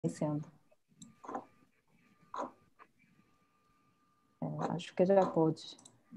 Sendo. Acho que já pode.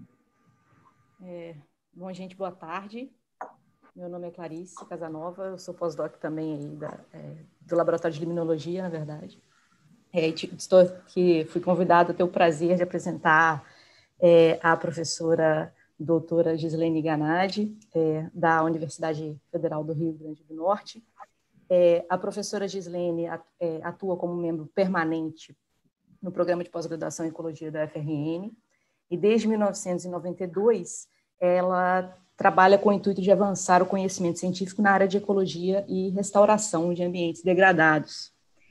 Bom, gente, boa tarde. Meu nome é Clarice Casanova, eu sou pós-doc também aí do Laboratório de Limnologia, na verdade. Estou aqui, fui convidada a ter o prazer de apresentar a professora doutora Gislene Ganadi, da Universidade Federal do Rio Grande do Norte. A professora Gislene atua como membro permanente no Programa de Pós-Graduação em Ecologia da UFRN, e desde 1992 ela trabalha com o intuito de avançar o conhecimento científico na área de ecologia e restauração de ambientes degradados.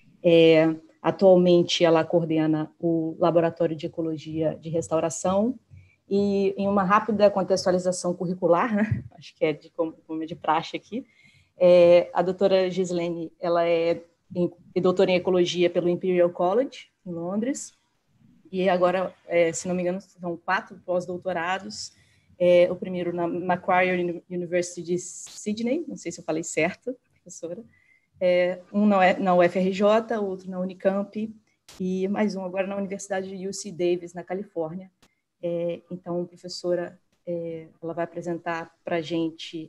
Atualmente ela coordena o Laboratório de Ecologia de Restauração e, em uma rápida contextualização curricular, né, acho que é como é de praxe aqui, a doutora Gislene, ela é doutora em Ecologia pelo Imperial College, em Londres, e agora, se não me engano, são 4 pós-doutorados, o primeiro na Macquarie University de Sydney, não sei se eu falei certo, professora, um na UFRJ, outro na Unicamp, e mais um agora na Universidade de UC Davis, na Califórnia. Então, professora, ela vai apresentar para a gente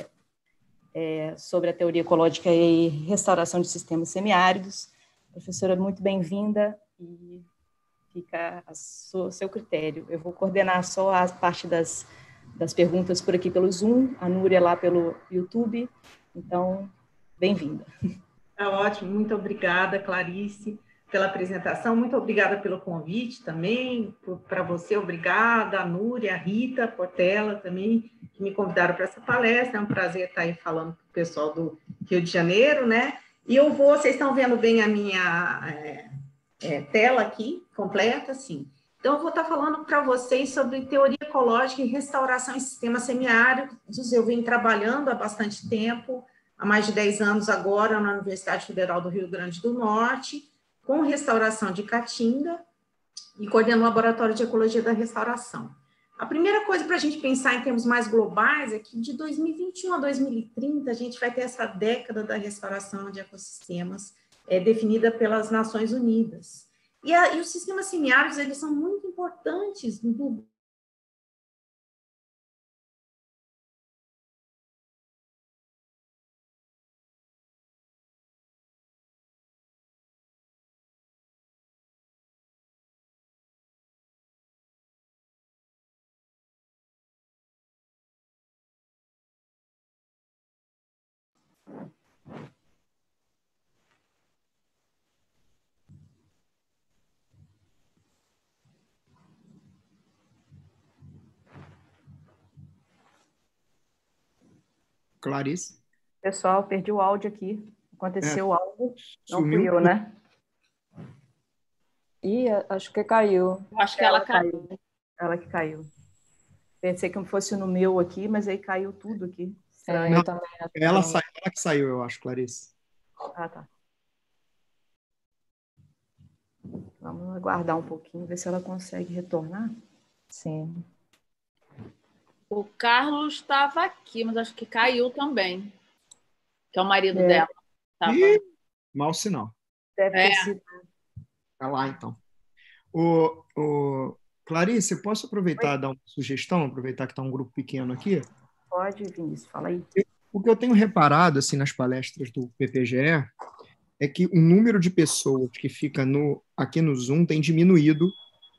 sobre a teoria ecológica e restauração de sistemas semiáridos. Professora, muito bem-vinda, e fica a seu critério. Eu vou coordenar só a parte das perguntas por aqui pelo Zoom, a Núria lá pelo YouTube, então, bem-vinda. Tá ótimo, muito obrigada, Clarice, pela apresentação, muito obrigada pelo convite também, para você, obrigada, a Núria, a Rita Portela também, que me convidaram para essa palestra, é um prazer estar aí falando para o pessoal do Rio de Janeiro, né? E vocês estão vendo bem a minha tela aqui, completa, sim. Então, eu vou estar falando para vocês sobre teoria ecológica e restauração em sistemas semiáridos. Eu venho trabalhando há bastante tempo, há mais de 10 anos agora, na Universidade Federal do Rio Grande do Norte, com restauração de caatinga e coordeno o Laboratório de Ecologia da Restauração. A primeira coisa para a gente pensar em termos mais globais é que de 2021 a 2030 a gente vai ter essa década da restauração de ecossistemas definida pelas Nações Unidas. E os sistemas semiáridos, eles são muito importantes no Clarice. Pessoal, perdi o áudio aqui. Aconteceu algo, não Sumiu. fui eu, né? Ih, acho que caiu. Eu acho que ela caiu. Ela que caiu. Pensei que fosse no meu aqui, mas aí caiu tudo aqui. Estranho. Eu também. Ela que saiu, eu acho, Clarice. Ah, tá. Vamos aguardar um pouquinho, ver se ela consegue retornar. Sim. O Carlos estava aqui, mas acho que caiu também. Que é o marido dela. Ih, mau sinal. Deve ter sido. Tá lá, então. Clarice, eu posso aproveitar e dar uma sugestão? Aproveitar que está um grupo pequeno aqui? Pode, Vinícius, fala aí. O que eu tenho reparado assim, nas palestras do PPGE é que o número de pessoas que fica aqui no Zoom tem diminuído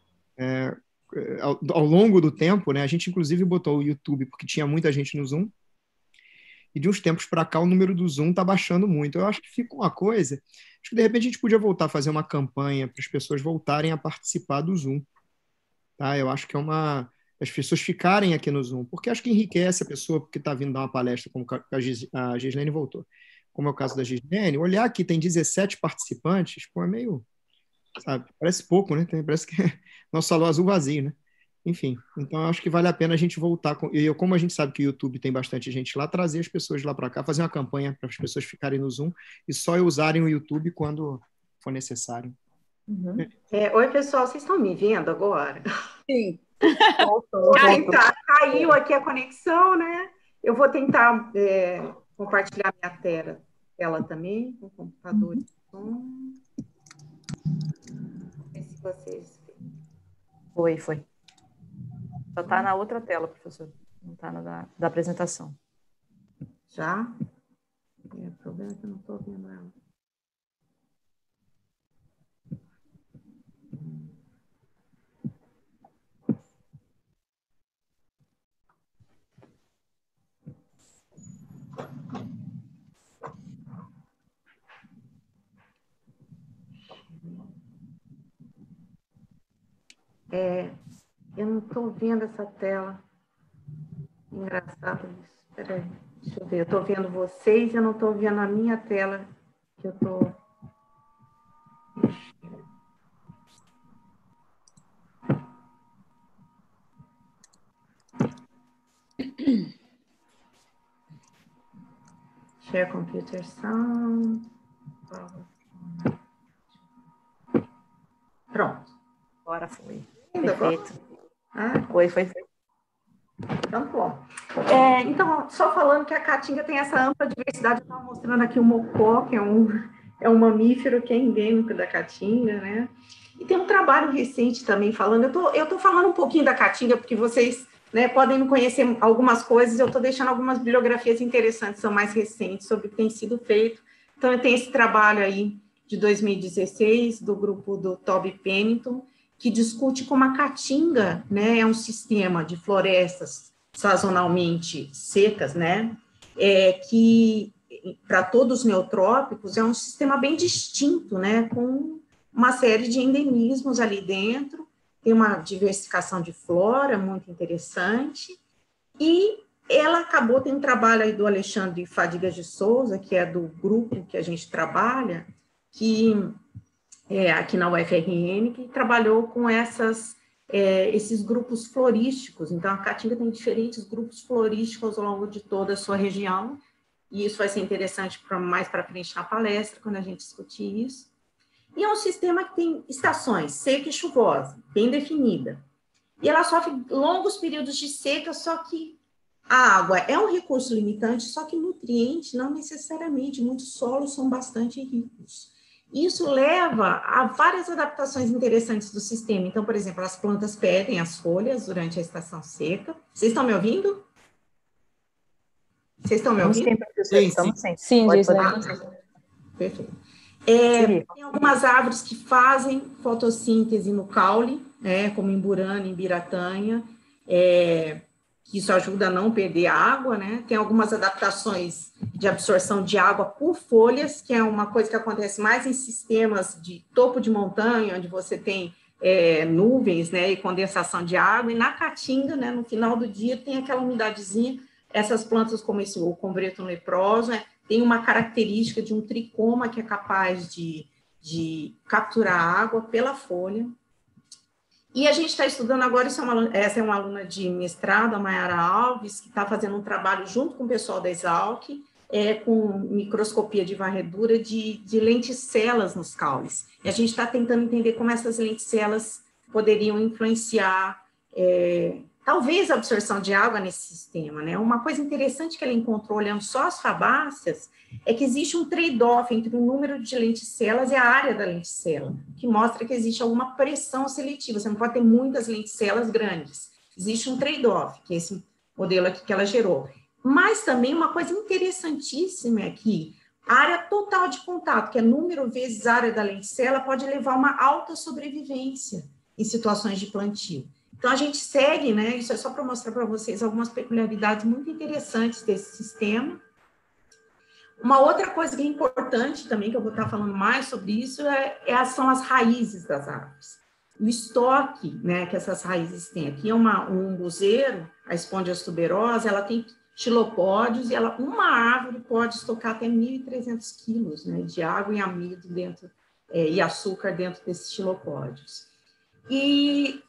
ao longo do tempo, né? A gente, inclusive, botou o YouTube porque tinha muita gente no Zoom. E de uns tempos para cá, o número do Zoom está baixando muito. Eu acho que fica uma coisa... Acho que, de repente, a gente podia voltar a fazer uma campanha para as pessoas voltarem a participar do Zoom. Tá? Eu acho que as pessoas ficarem aqui no Zoom, porque acho que enriquece a pessoa que está vindo dar uma palestra, como a Gislene voltou. Como é o caso da Gislene, olhar que tem 17 participantes, pô, é meio... Sabe? Parece pouco, né? Parece que é nosso salão azul vazio, né? Enfim, então eu acho que vale a pena a gente voltar. Como a gente sabe que o YouTube tem bastante gente lá, trazer as pessoas lá para cá, fazer uma campanha para as pessoas ficarem no Zoom e só usarem o YouTube quando for necessário. Uhum. Oi, pessoal, vocês estão me vendo agora? Sim. Voltou. Tá, caiu aqui a conexão, né? Eu vou tentar compartilhar minha tela também, com o computador. vocês. Foi. Só está na outra tela, professor. Não está na da apresentação. Já? O problema é que eu não estou vendo ela. Eu não estou vendo essa tela. Engraçado isso. Espera aí, deixa eu ver. Eu estou vendo vocês e eu não estou vendo a minha tela que eu estou... Share Computer Sound. Pronto. Agora foi. Ainda Perfeito. Ah, Foi. então, bom. Então, só falando que a caatinga tem essa ampla diversidade, eu estava mostrando aqui o mocó, que é um mamífero que é endêmico da caatinga, né? E tem um trabalho recente também falando, eu tô falando um pouquinho da caatinga, porque vocês, né, podem não conhecer algumas coisas, eu estou deixando algumas bibliografias interessantes, são mais recentes, sobre o que tem sido feito. Então, eu tenho esse trabalho aí de 2016, do grupo do Toby Pennington, que discute como a caatinga, né, é um sistema de florestas sazonalmente secas, né, que para todos os neotrópicos é um sistema bem distinto, né, com uma série de endemismos ali dentro, tem uma diversificação de flora muito interessante, e ela tem um trabalho aí do Alexandre Fadigas de Souza, que é do grupo que a gente trabalha, que aqui na UFRN, que trabalhou com esses grupos florísticos. Então, a Caatinga tem diferentes grupos florísticos ao longo de toda a sua região, e isso vai ser interessante mais para frente na palestra, quando a gente discutir isso. E é um sistema que tem estações, seca e chuvosa, bem definida. E ela sofre longos períodos de seca, só que a água é um recurso limitante, só que nutriente não necessariamente, muitos solos são bastante ricos. Isso leva a várias adaptações interessantes do sistema. Então, por exemplo, as plantas perdem as folhas durante a estação seca. Vocês estão me ouvindo? Vocês estão me ouvindo? Sim, professor, estamos sim. Sim, Gislaine. Perfeito. Tem algumas árvores que fazem fotossíntese no caule, como em Burana, em Biratanha, que isso ajuda a não perder água, né? Tem algumas adaptações de absorção de água por folhas, que é uma coisa que acontece mais em sistemas de topo de montanha, onde você tem nuvens, né, e condensação de água, e na caatinga, né, no final do dia, tem aquela umidadezinha. Essas plantas, como o combretum leproso, tem uma característica de um tricoma que é capaz de capturar água pela folha. E a gente está estudando agora, essa é uma aluna de mestrado, a Mayara Alves, que está fazendo um trabalho junto com o pessoal da Exalc, com microscopia de varredura de lenticelas nos caules. E a gente está tentando entender como essas lenticelas poderiam influenciar, talvez, a absorção de água nesse sistema, né? Uma coisa interessante que ela encontrou olhando só as fabáceas é que existe um trade-off entre o número de lenticelas e a área da lenticela, que mostra que existe alguma pressão seletiva. Você não pode ter muitas lenticelas grandes. Existe um trade-off, que é esse modelo aqui que ela gerou. Mas também uma coisa interessantíssima é que a área total de contato, que é número vezes área da lenticela, pode levar a uma alta sobrevivência em situações de plantio. Então, a gente segue, né? Isso é só para mostrar para vocês algumas peculiaridades muito interessantes desse sistema. Uma outra coisa que é importante também, que eu vou estar falando mais sobre isso, são as raízes das árvores. O estoque, né, que essas raízes têm. Aqui é um umbuzeiro, a Spondias tuberosa, ela tem xilopódios, e uma árvore pode estocar até 1.300 quilos, né, de água e amido dentro, e açúcar dentro desses xilopódios. E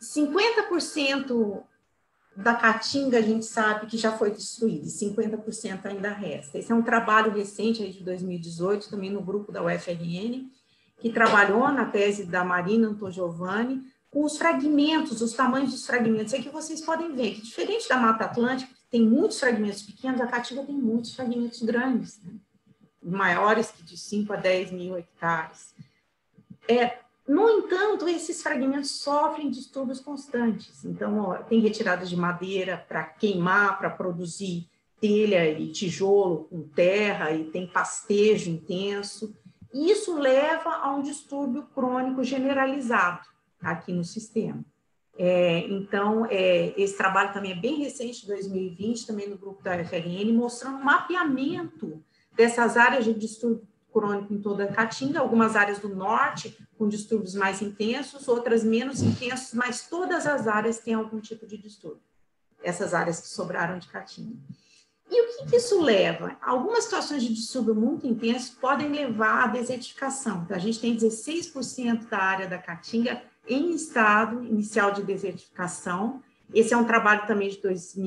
50% da caatinga a gente sabe que já foi destruída, e 50% ainda resta. Esse é um trabalho recente, aí de 2018, também no grupo da UFRN, que trabalhou na tese da Marina Antogiovanni, com os fragmentos, os tamanhos dos fragmentos. É que vocês podem ver que, diferente da Mata Atlântica, que tem muitos fragmentos pequenos, a caatinga tem muitos fragmentos grandes, né? Maiores que de 5 a 10 mil hectares. No entanto, esses fragmentos sofrem distúrbios constantes. Então, ó, tem retiradas de madeira para queimar, para produzir telha e tijolo com terra, e tem pastejo intenso. E isso leva a um distúrbio crônico generalizado aqui no sistema. Então, esse trabalho também é bem recente, 2020, também no grupo da UFRN, mostrando um mapeamento dessas áreas de distúrbio crônico em toda a Caatinga, algumas áreas do norte com distúrbios mais intensos, outras menos intensos, mas todas as áreas têm algum tipo de distúrbio, essas áreas que sobraram de Caatinga. E o que isso leva? Algumas situações de distúrbio muito intenso podem levar à desertificação. Então, a gente tem 16% da área da Caatinga em estado inicial de desertificação. Esse é um trabalho também de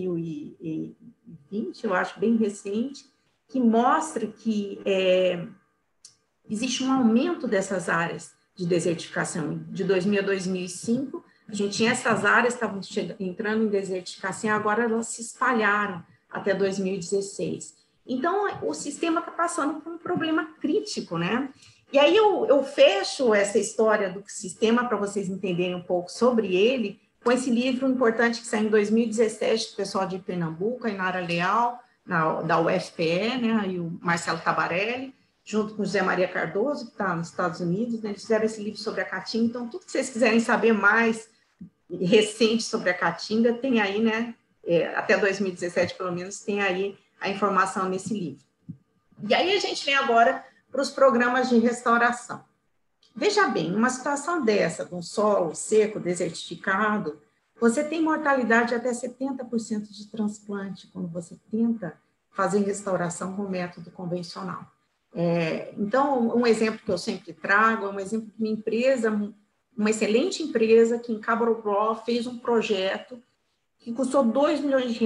2020, eu acho bem recente, que mostra que existe um aumento dessas áreas de desertificação. De 2000 a 2005, a gente tinha essas áreas que estavam entrando em desertificação, agora elas se espalharam até 2016. Então, o sistema está passando por um problema crítico, né? E aí eu fecho essa história do sistema para vocês entenderem um pouco sobre ele, com esse livro importante que saiu em 2017, do pessoal de Pernambuco, a Inara Leal, da UFPE, né, e o Marcelo Tabarelli, junto com o José Maria Cardoso, que está nos Estados Unidos, né, eles fizeram esse livro sobre a Caatinga. Então, tudo que vocês quiserem saber mais recente sobre a Caatinga, tem aí, né, até 2017, pelo menos, tem aí a informação nesse livro. E aí a gente vem agora para os programas de restauração. Veja bem, numa situação dessa, de um solo seco, desertificado, você tem mortalidade de até 70% de transplante quando você tenta fazer restauração com método convencional. Então, um exemplo que eu sempre trago é um exemplo de uma empresa, uma excelente empresa que em Cabrobó fez um projeto que custou R$2 milhões,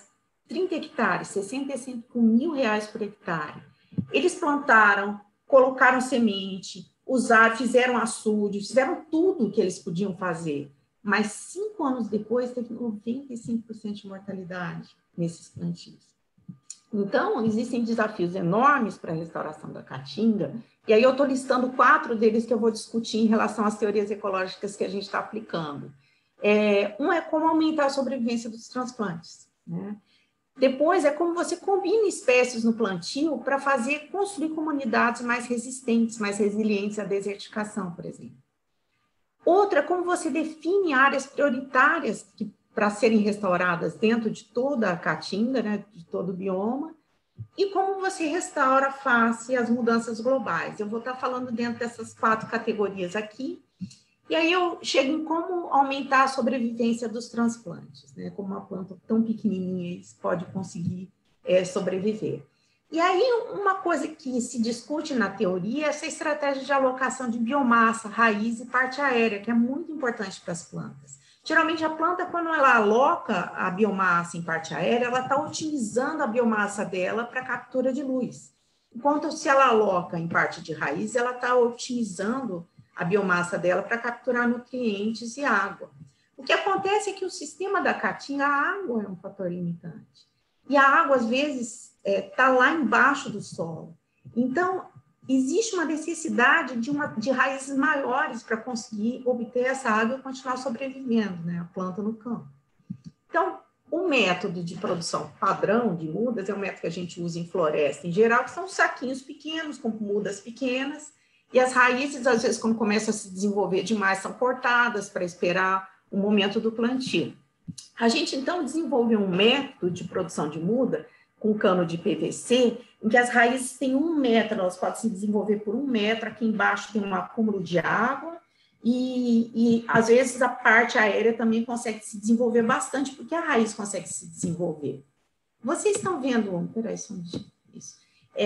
30 hectares, 65 mil reais por hectare. Eles plantaram, colocaram semente, fizeram açude, fizeram tudo o que eles podiam fazer. Mas 5 anos depois, teve 95% de mortalidade nesses plantios. Então, existem desafios enormes para a restauração da Caatinga, e aí eu estou listando 4 deles que eu vou discutir em relação às teorias ecológicas que a gente está aplicando. Um é como aumentar a sobrevivência dos transplantes, né? Depois é como você combina espécies no plantio para construir comunidades mais resistentes, mais resilientes à desertificação, por exemplo. Outra é como você define áreas prioritárias para serem restauradas dentro de toda a Caatinga, né, de todo o bioma, e como você restaura face às mudanças globais. Eu vou estar falando dentro dessas 4 categorias aqui, e aí eu chego em como aumentar a sobrevivência dos transplantes, né? Como uma planta tão pequenininha pode conseguir sobreviver. E aí uma coisa que se discute na teoria é essa estratégia de alocação de biomassa, raiz e parte aérea, que é muito importante para as plantas. Geralmente a planta, quando ela aloca a biomassa em parte aérea, ela está otimizando a biomassa dela para captura de luz. Enquanto se ela aloca em parte de raiz, ela está otimizando a biomassa dela para capturar nutrientes e água. O que acontece é que o sistema da Caatinga, a água é um fator limitante. E a água, às vezes, está lá embaixo do solo. Então, existe uma necessidade de raízes maiores para conseguir obter essa água e continuar sobrevivendo, né, a planta no campo. Então, o método de produção padrão de mudas é um método que a gente usa em floresta em geral, que são saquinhos pequenos, com mudas pequenas, e as raízes, às vezes, quando começam a se desenvolver demais, são cortadas para esperar o momento do plantio. A gente, então, desenvolveu um método de produção de muda com cano de PVC, em que as raízes têm 1 metro, elas podem se desenvolver por 1 metro, aqui embaixo tem um acúmulo de água, e às vezes, a parte aérea também consegue se desenvolver bastante, porque a raiz consegue se desenvolver. Vocês estão vendo... Peraí, só um minuto. Isso.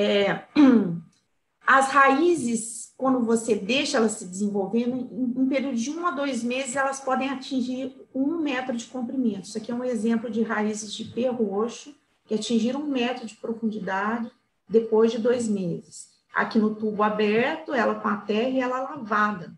As raízes, quando você deixa elas se desenvolvendo, em um período de 1 a 2 meses, elas podem atingir 1 metro de comprimento. Isso aqui é um exemplo de raízes de pé roxo, que atingiram 1 metro de profundidade depois de 2 meses. Aqui no tubo aberto, ela com a terra e ela lavada.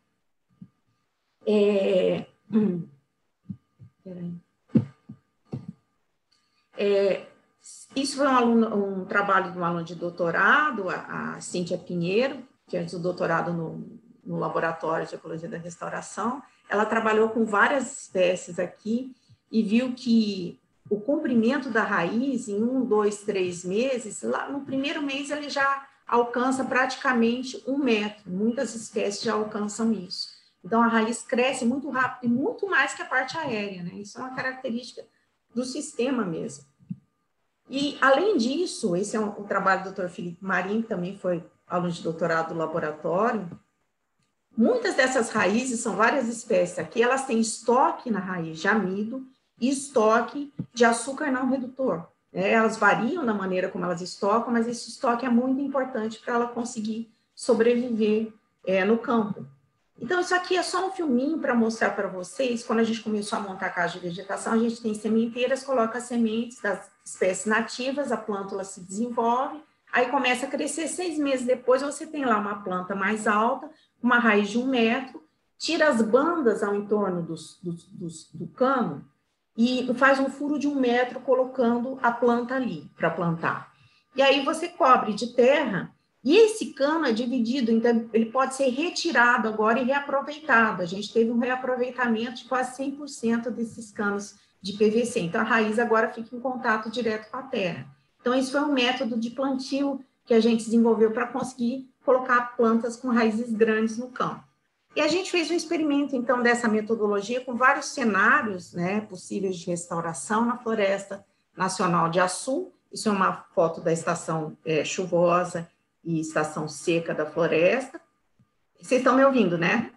Isso foi trabalho de um aluno de doutorado, a Cíntia Pinheiro, que fez o doutorado no Laboratório de Ecologia da Restauração, ela trabalhou com várias espécies aqui e viu que o comprimento da raiz, em 1, 2, 3 meses, lá no primeiro mês ele já alcança praticamente 1 metro. Muitas espécies já alcançam isso. Então, a raiz cresce muito rápido e muito mais que a parte aérea, né? Isso é uma característica do sistema mesmo. E, além disso, esse é o trabalho do Dr. Felipe Marim, que também foi aluno de doutorado do laboratório. Muitas dessas raízes, são várias espécies aqui, elas têm estoque na raiz de amido e estoque de açúcar não redutor. Elas variam na maneira como elas estocam, mas esse estoque é muito importante para ela conseguir sobreviver no campo. Então, isso aqui é só um filminho para mostrar para vocês. Quando a gente começou a montar a caixa de vegetação, a gente tem sementeiras, coloca as sementes das espécies nativas, a plântula se desenvolve, aí começa a crescer. 6 meses depois, você tem lá uma planta mais alta, uma raiz de 1 metro, tira as bandas ao entorno do cano e faz um furo de 1 metro, colocando a planta ali para plantar. E aí você cobre de terra. E esse cano é dividido, então ele pode ser retirado agora e reaproveitado. A gente teve um reaproveitamento de quase 100% desses canos de PVC. Então, a raiz agora fica em contato direto com a terra. Então, esse foi um método de plantio que a gente desenvolveu para conseguir colocar plantas com raízes grandes no campo. E a gente fez um experimento, então, dessa metodologia com vários cenários, né, possíveis de restauração na Floresta Nacional de Açu. Isso é uma foto da estação chuvosa e estação seca da floresta. Vocês estão me ouvindo, né?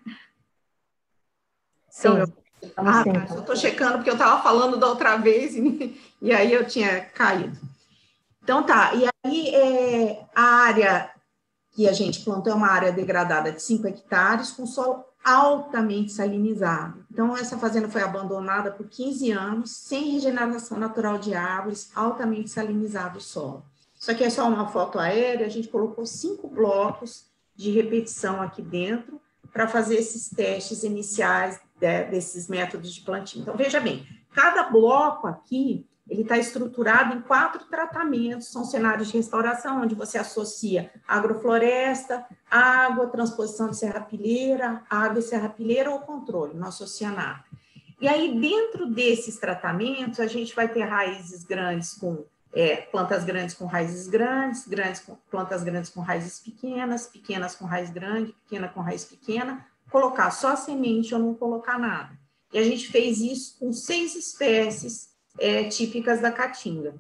Sim. Tá. Eu estou checando, porque eu estava falando da outra vez e aí eu tinha caído. Então, tá. E aí, a área que a gente plantou é uma área degradada de 5 hectares, com solo altamente salinizado. Então, essa fazenda foi abandonada por 15 anos, sem regeneração natural de árvores, altamente salinizado o solo. Isso aqui é só uma foto aérea, a gente colocou 5 blocos de repetição aqui dentro para fazer esses testes iniciais desses métodos de plantio. Então, veja bem, cada bloco aqui, ele está estruturado em 4 tratamentos, são cenários de restauração, onde você associa agrofloresta, água, transposição de serrapilheira, água e serrapilheira ou controle, não associa nada. E aí, dentro desses tratamentos, a gente vai ter raízes grandes com plantas grandes com raízes grandes, plantas grandes com raízes pequenas, pequenas com raiz grande, pequena com raiz pequena, colocar só a semente ou não colocar nada. E a gente fez isso com 6 espécies típicas da caatinga.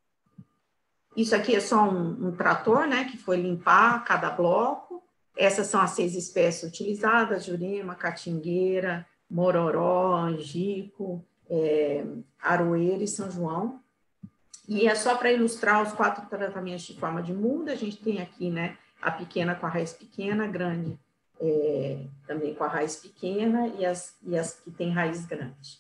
Isso aqui é só um trator, né, que foi limpar cada bloco. Essas são as 6 espécies utilizadas: jurema, caatingueira, mororó, angico, aroeira e São João. E é só para ilustrar os 4 tratamentos de forma de muda. A gente tem aqui, né, a pequena com a raiz pequena, a grande também com a raiz pequena e as que têm raiz grande.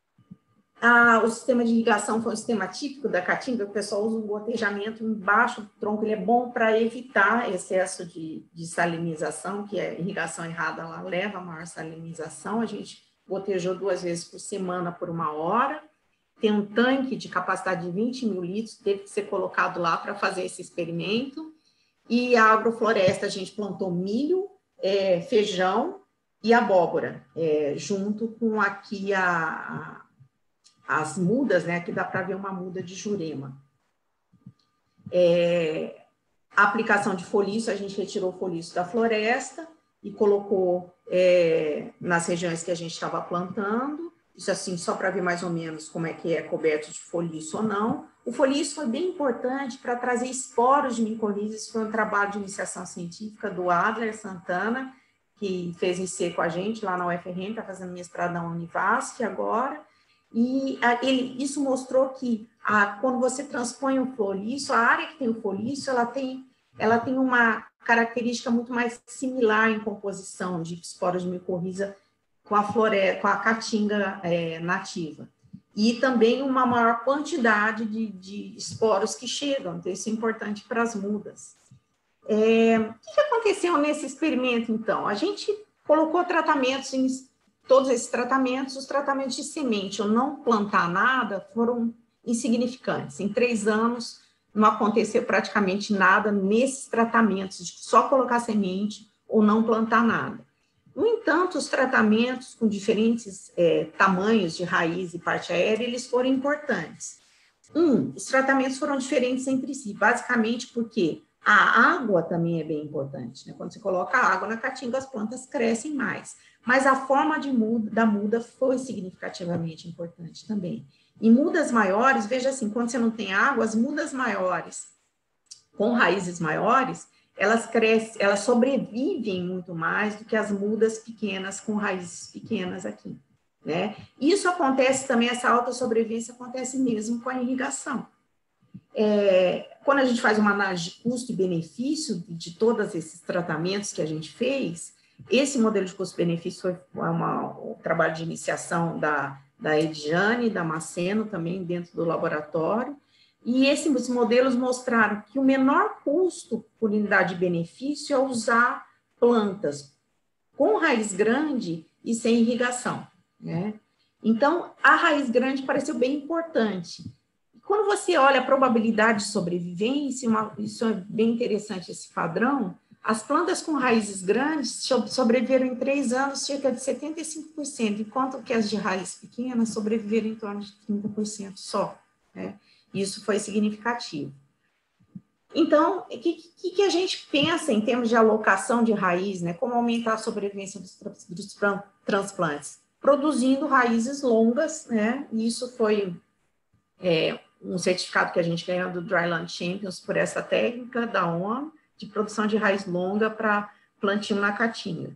O sistema de irrigação foi um sistema típico da caatinga. O pessoal usa um gotejamento embaixo do tronco. Ele é bom para evitar excesso de salinização, que a irrigação errada lá leva a maior salinização. A gente gotejou 2 vezes por semana por 1 hora. Tem um tanque de capacidade de 20 mil litros, teve que ser colocado lá para fazer esse experimento. E a agrofloresta, a gente plantou milho, feijão e abóbora, junto com aqui as mudas, né? Aqui dá para ver uma muda de jurema. A aplicação de foliço, a gente retirou o foliço da floresta e colocou nas regiões que a gente estava plantando. Isso assim, só para ver mais ou menos como é que é coberto de foliço ou não. O foliço foi bem importante para trazer esporos de micorrízas. Foi um trabalho de iniciação científica do Adler Santana, que fez IC com a gente lá na UFRN, está fazendo mestrado na Univasf agora. E isso mostrou que quando você transpõe o foliço, a área que tem o foliço, ela tem uma característica muito mais similar em composição de esporos de micorriza com a caatinga nativa. E também uma maior quantidade de esporos que chegam, então isso é importante para as mudas. O que aconteceu nesse experimento, então? A gente colocou tratamentos, em todos esses tratamentos, os tratamentos de semente ou não plantar nada foram insignificantes. Em 3 anos, não aconteceu praticamente nada nesses tratamentos, de só colocar semente ou não plantar nada. No entanto, os tratamentos com diferentes tamanhos de raiz e parte aérea, eles foram importantes. Os tratamentos foram diferentes entre si, basicamente porque a água também é bem importante, né? Quando você coloca água na caatinga, as plantas crescem mais. Mas a forma da muda foi significativamente importante também. Em mudas maiores, veja assim, quando você não tem água, as mudas maiores, com raízes maiores, elas crescem, elas sobrevivem muito mais do que as mudas pequenas com raízes pequenas aqui, né? Isso acontece também, essa alta sobrevivência acontece mesmo com a irrigação. Quando a gente faz uma análise de custo e benefício de todos esses tratamentos que a gente fez, esse modelo de custo-benefício foi um trabalho de iniciação da Edjane, da Maceno, também dentro do laboratório, e esses modelos mostraram que o menor custo por unidade de benefício é usar plantas com raiz grande e sem irrigação, né? Então, a raiz grande pareceu bem importante. Quando você olha a probabilidade de sobrevivência, isso é bem interessante, esse padrão, as plantas com raízes grandes sobreviveram em 3 anos cerca de 75%, enquanto que as de raiz pequenas sobreviveram em torno de 30% só, né? Isso foi significativo. Então, o que a gente pensa em termos de alocação de raiz, né? Como aumentar a sobrevivência dos transplantes? Produzindo raízes longas, né? E isso foi um certificado que a gente ganhou do Dryland Champions por essa técnica da ONU, de produção de raiz longa para plantio na caatinga.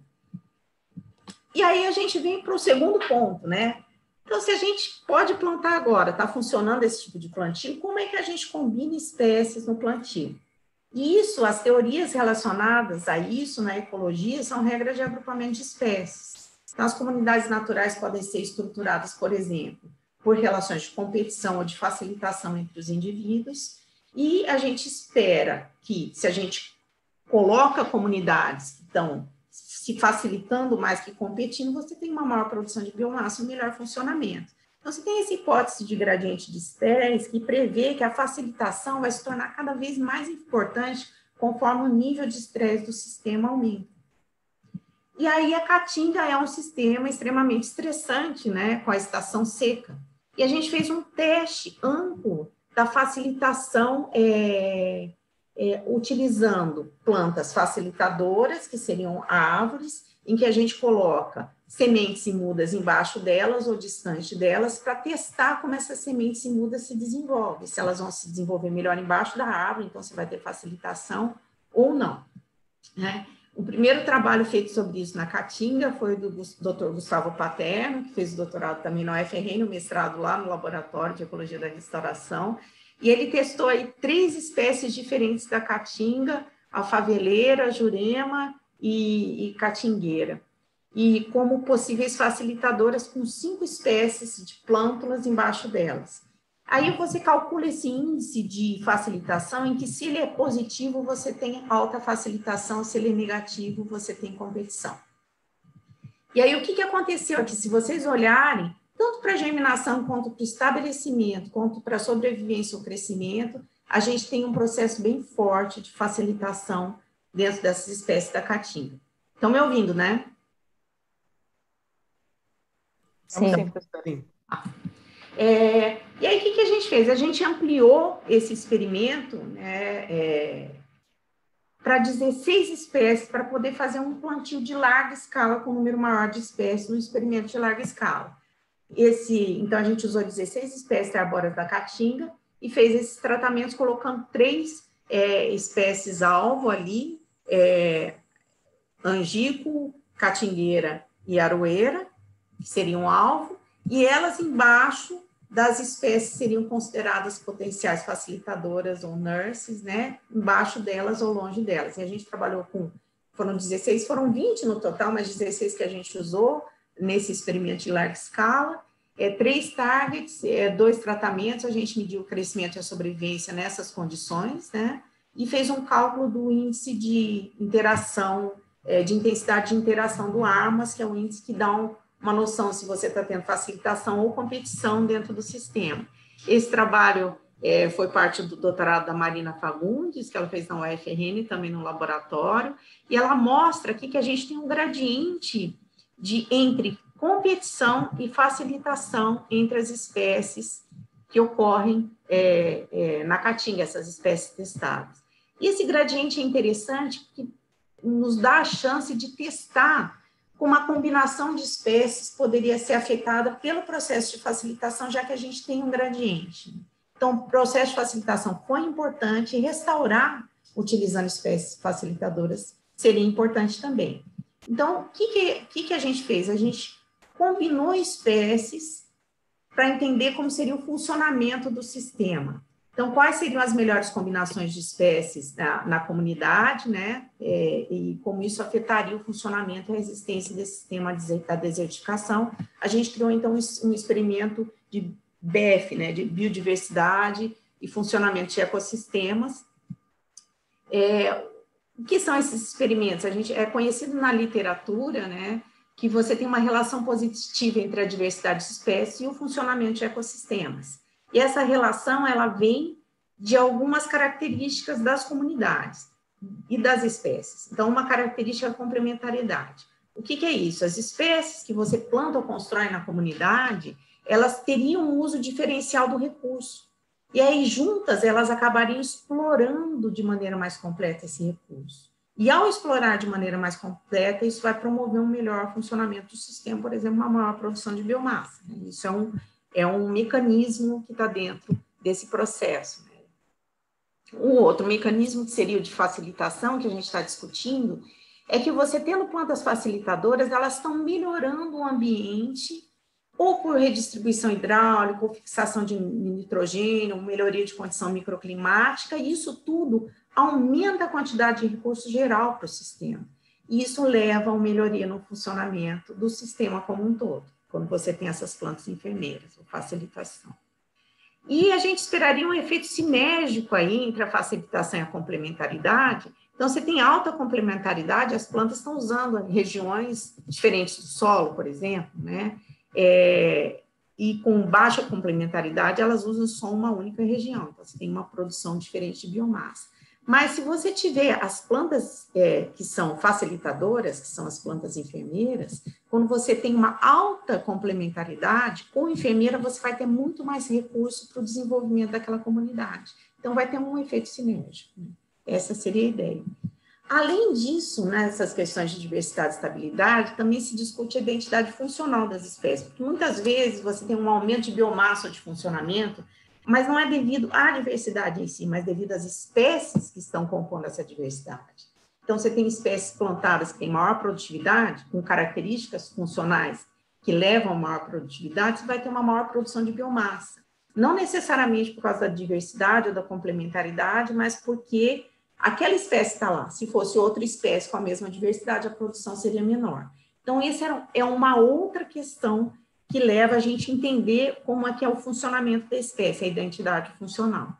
E aí a gente vem para o segundo ponto, né? Então, se a gente pode plantar agora, está funcionando esse tipo de plantio, como é que a gente combina espécies no plantio? E isso, as teorias relacionadas a isso na ecologia são regras de agrupamento de espécies. Então, as comunidades naturais podem ser estruturadas, por exemplo, por relações de competição ou de facilitação entre os indivíduos, e a gente espera que, se a gente coloca comunidades que estão se facilitando mais que competindo, você tem uma maior produção de biomassa e um melhor funcionamento. Então, você tem essa hipótese de gradiente de estresse que prevê que a facilitação vai se tornar cada vez mais importante conforme o nível de estresse do sistema aumenta. E aí a caatinga é um sistema extremamente estressante, né, com a estação seca. E a gente fez um teste amplo da facilitação utilizando plantas facilitadoras, que seriam árvores, em que a gente coloca sementes e mudas embaixo delas ou distante delas, para testar como essas sementes e mudas se desenvolvem, se elas vão se desenvolver melhor embaixo da árvore, então você vai ter facilitação ou não, né? O primeiro trabalho feito sobre isso na Caatinga foi do Dr. Gustavo Paterno, que fez o doutorado também na UFRN, no mestrado lá no Laboratório de Ecologia da Restauração, e ele testou aí 3 espécies diferentes da caatinga, alfaveleira, jurema e caatingueira, e como possíveis facilitadoras com 5 espécies de plântulas embaixo delas. Aí você calcula esse índice de facilitação, em que se ele é positivo, você tem alta facilitação, se ele é negativo, você tem competição. E aí o que aconteceu aqui? Se vocês olharem, tanto para a germinação, quanto para o estabelecimento, quanto para a sobrevivência ou crescimento, a gente tem um processo bem forte de facilitação dentro dessas espécies da caatinga. Estão me ouvindo, né? Sim. Sim. E aí, o que a gente fez? A gente ampliou esse experimento, né, para 16 espécies, para poder fazer um plantio de larga escala, com um número maior de espécies, no experimento de larga escala. Então, a gente usou 16 espécies arbóreas da caatinga e fez esses tratamentos colocando 3 espécies-alvo ali, angico, caatingueira e aroeira, que seriam alvo, e elas embaixo das espécies seriam consideradas potenciais facilitadoras ou nurses, né? Embaixo delas ou longe delas. E a gente trabalhou foram 16, foram 20 no total, mas 16 que a gente usou nesse experimento de larga escala. 3 targets, 2 tratamentos, a gente mediu o crescimento e a sobrevivência nessas condições, né? E fez um cálculo do índice de interação, de intensidade de interação do ARMAS, que é um índice que dá uma noção se você está tendo facilitação ou competição dentro do sistema. Esse trabalho foi parte do doutorado da Marina Fagundes, que ela fez na UFRN, também no laboratório, e ela mostra aqui que a gente tem um gradiente entre competição e facilitação entre as espécies que ocorrem na caatinga, essas espécies testadas. E esse gradiente é interessante porque nos dá a chance de testar como a combinação de espécies poderia ser afetada pelo processo de facilitação, já que a gente tem um gradiente. Então, o processo de facilitação foi importante, e restaurar, utilizando espécies facilitadoras, seria importante também. Então, o que a gente fez? A gente combinou espécies para entender como seria o funcionamento do sistema. Então, quais seriam as melhores combinações de espécies na comunidade, né? E como isso afetaria o funcionamento e a resistência desse sistema da desertificação. A gente criou, então, um experimento de BEF, né? De biodiversidade e funcionamento de ecossistemas. O que são esses experimentos? É conhecido na literatura, né? Que você tem uma relação positiva entre a diversidade de espécies e o funcionamento de ecossistemas. E essa relação, ela vem de algumas características das comunidades e das espécies. Então, uma característica é a complementariedade. O que é isso? As espécies que você planta ou constrói na comunidade, elas teriam um uso diferencial do recurso. E aí, juntas, elas acabariam explorando de maneira mais completa esse recurso. E ao explorar de maneira mais completa, isso vai promover um melhor funcionamento do sistema, por exemplo, uma maior produção de biomassa. Isso é um mecanismo que está dentro desse processo. O outro mecanismo, que seria o de facilitação, que a gente está discutindo, é que você tendo plantas facilitadoras, elas estão melhorando o ambiente, ou por redistribuição hidráulica, ou fixação de nitrogênio, melhoria de condição microclimática, e isso tudo aumenta a quantidade de recurso geral para o sistema. E isso leva a uma melhoria no funcionamento do sistema como um todo, quando você tem essas plantas enfermeiras, ou facilitação. E a gente esperaria um efeito sinérgico aí entre a facilitação e a complementaridade. Então, você tem alta complementaridade, as plantas estão usando regiões diferentes do solo, por exemplo, né? E com baixa complementaridade, elas usam só uma única região, então você tem uma produção diferente de biomassa. Mas se você tiver as plantas que são facilitadoras, que são as plantas enfermeiras, quando você tem uma alta complementaridade, com enfermeira você vai ter muito mais recurso para o desenvolvimento daquela comunidade. Então, vai ter um efeito sinérgico. Né? Essa seria a ideia. Além disso, nessas questões de diversidade e estabilidade, também se discute a identidade funcional das espécies, porque muitas vezes você tem um aumento de biomassa ou de funcionamento, mas não é devido à diversidade em si, mas devido às espécies que estão compondo essa diversidade. Então, você tem espécies plantadas que têm maior produtividade, com características funcionais que levam a maior produtividade, você vai ter uma maior produção de biomassa. Não necessariamente por causa da diversidade ou da complementaridade, mas porque aquela espécie está lá. Se fosse outra espécie com a mesma diversidade, a produção seria menor. Então, essa é uma outra questão que leva a gente a entender como é que é o funcionamento da espécie, a identidade funcional.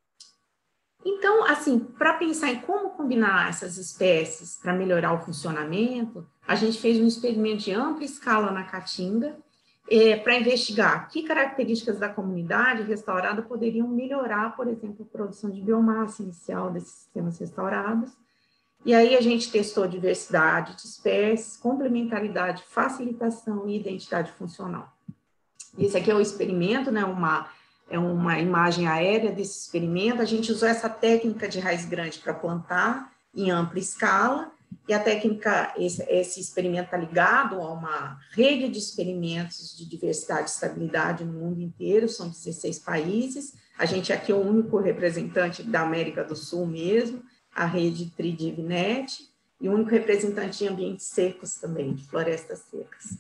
Então, assim, para pensar em como combinar essas espécies para melhorar o funcionamento, a gente fez um experimento de ampla escala na Caatinga, para investigar que características da comunidade restaurada poderiam melhorar, por exemplo, a produção de biomassa inicial desses sistemas restaurados. E aí a gente testou diversidade de espécies, complementaridade, facilitação e identidade funcional. Esse aqui é o experimento, né? É uma imagem aérea desse experimento. A gente usou essa técnica de raiz grande para plantar em ampla escala, e a técnica, esse experimento está ligado a uma rede de experimentos de diversidade e estabilidade no mundo inteiro, são 16 países. A gente aqui é o único representante da América do Sul mesmo, a rede TRIDIVNET, e o único representante de ambientes secos também, de florestas secas.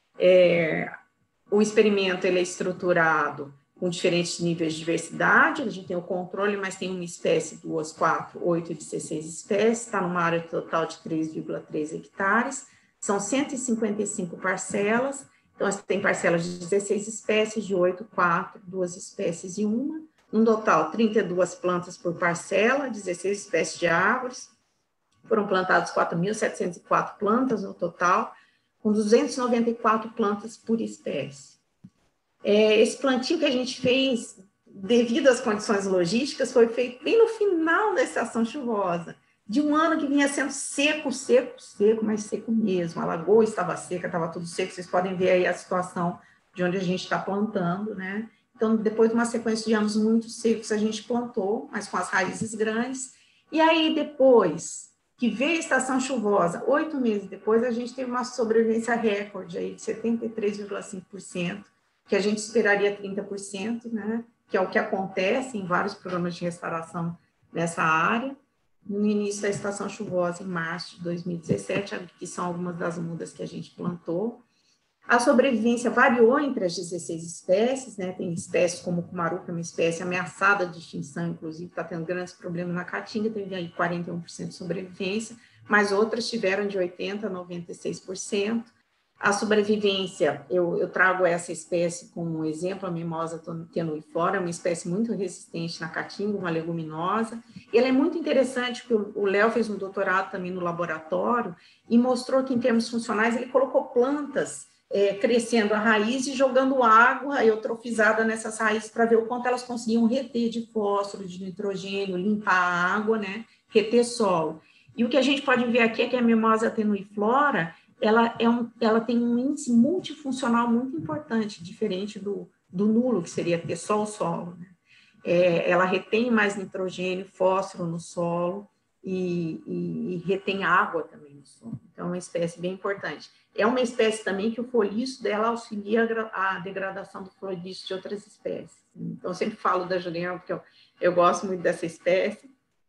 O experimento ele é estruturado com diferentes níveis de diversidade, a gente tem o controle, mas tem uma espécie, 2, 4, 8 e 16 espécies, está numa área total de 3,3 hectares, são 155 parcelas, então tem parcelas de 16 espécies, de 8, 4, 2 espécies e uma, no total 32 plantas por parcela, 16 espécies de árvores, foram plantadas 4.704 plantas no total, com 294 plantas por espécie. Esse plantio que a gente fez devido às condições logísticas, foi feito bem no final da estação chuvosa, de um ano que vinha sendo seco, seco, seco, mas seco mesmo. A lagoa estava seca, estava tudo seco, vocês podem ver aí a situação de onde a gente está plantando, né? Então, depois de uma sequência de anos muito secos, a gente plantou, mas com as raízes grandes. E aí, depois que veio a estação chuvosa, 8 meses depois, a gente teve uma sobrevivência recorde aí de 73,5%, que a gente esperaria 30%, né? Que é o que acontece em vários programas de restauração nessa área, no início da estação chuvosa, em março de 2017, que são algumas das mudas que a gente plantou. A sobrevivência variou entre as 16 espécies, né? Tem espécies como o cumaru, que é uma espécie ameaçada de extinção, inclusive está tendo grandes problemas na caatinga, teve aí 41% de sobrevivência, mas outras tiveram de 80% a 96%. A sobrevivência, eu trago essa espécie como exemplo, a mimosa tenuiflora, é uma espécie muito resistente na caatinga, uma leguminosa. E ela é muito interessante, porque o Léo fez um doutorado também no laboratório e mostrou que, em termos funcionais, ele colocou plantas crescendo a raiz e jogando água eutrofizada nessas raízes para ver o quanto elas conseguiam reter de fósforo, de nitrogênio, limpar a água, né? Reter solo. E o que a gente pode ver aqui é que a mimosa tenuiflora, ela tem um índice multifuncional muito importante, diferente do nulo, que seria ter só o solo, né? Ela retém mais nitrogênio, fósforo no solo e retém água também no solo. Então, é uma espécie bem importante. É uma espécie também que o folhiço dela auxilia a degradação do folhiço de outras espécies. Então, eu sempre falo da Juliana, porque eu gosto muito dessa espécie.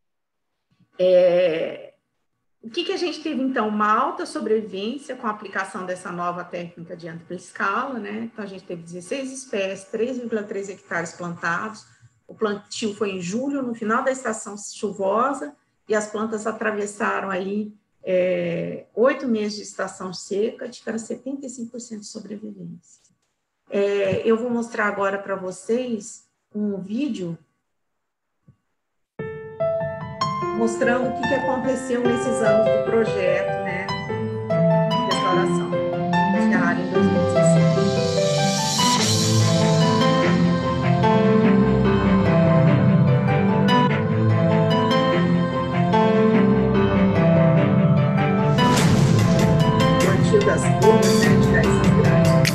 O que a gente teve, então? Uma alta sobrevivência com a aplicação dessa nova técnica de ampliescala, né? Então, a gente teve 16 espécies, 3,3 hectares plantados. O plantio foi em julho, no final da estação chuvosa, e as plantas atravessaram aí 8 meses de estação seca, tiveram 75% de sobrevivência. Eu vou mostrar agora para vocês um vídeo mostrando o que aconteceu nesses anos do projeto, né, de restauração da área em 2017. Das turmas, né, de raízes grandes.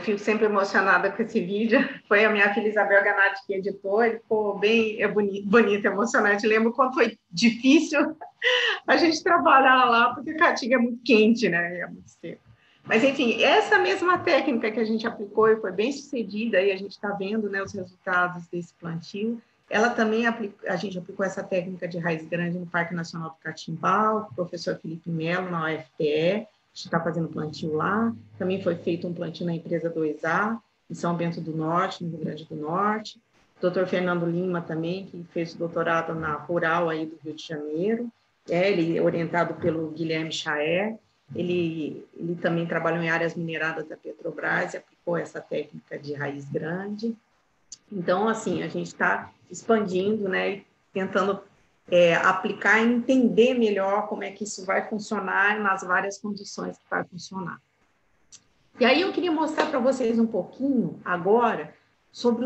fico sempre emocionada com esse vídeo. Foi a minha filha Isabel Ganatti que editou, ele ficou bem bonito, emocionante. Lembro quando foi difícil a gente trabalhar lá, porque Caatinga é muito quente, né? É muito seco. Mas, enfim, essa mesma técnica que a gente aplicou e foi bem sucedida, e a gente está vendo, né, os resultados desse plantio, ela também, a gente aplicou essa técnica de raiz grande no Parque Nacional do Catimbau, o professor Felipe Melo, na UFPE, a gente está fazendo plantio lá. Também foi feito um plantio na empresa 2A, em São Bento do Norte, no Rio Grande do Norte. O doutor Fernando Lima também, que fez o doutorado na Rural aí do Rio de Janeiro, ele orientado pelo Guilherme Chaer. Ele também trabalhou em áreas mineradas da Petrobras e aplicou essa técnica de raiz grande. Então, assim, a gente está expandindo, né, tentando aplicar e entender melhor como é que isso vai funcionar nas várias condições que vai funcionar. E aí eu queria mostrar para vocês um pouquinho agora sobre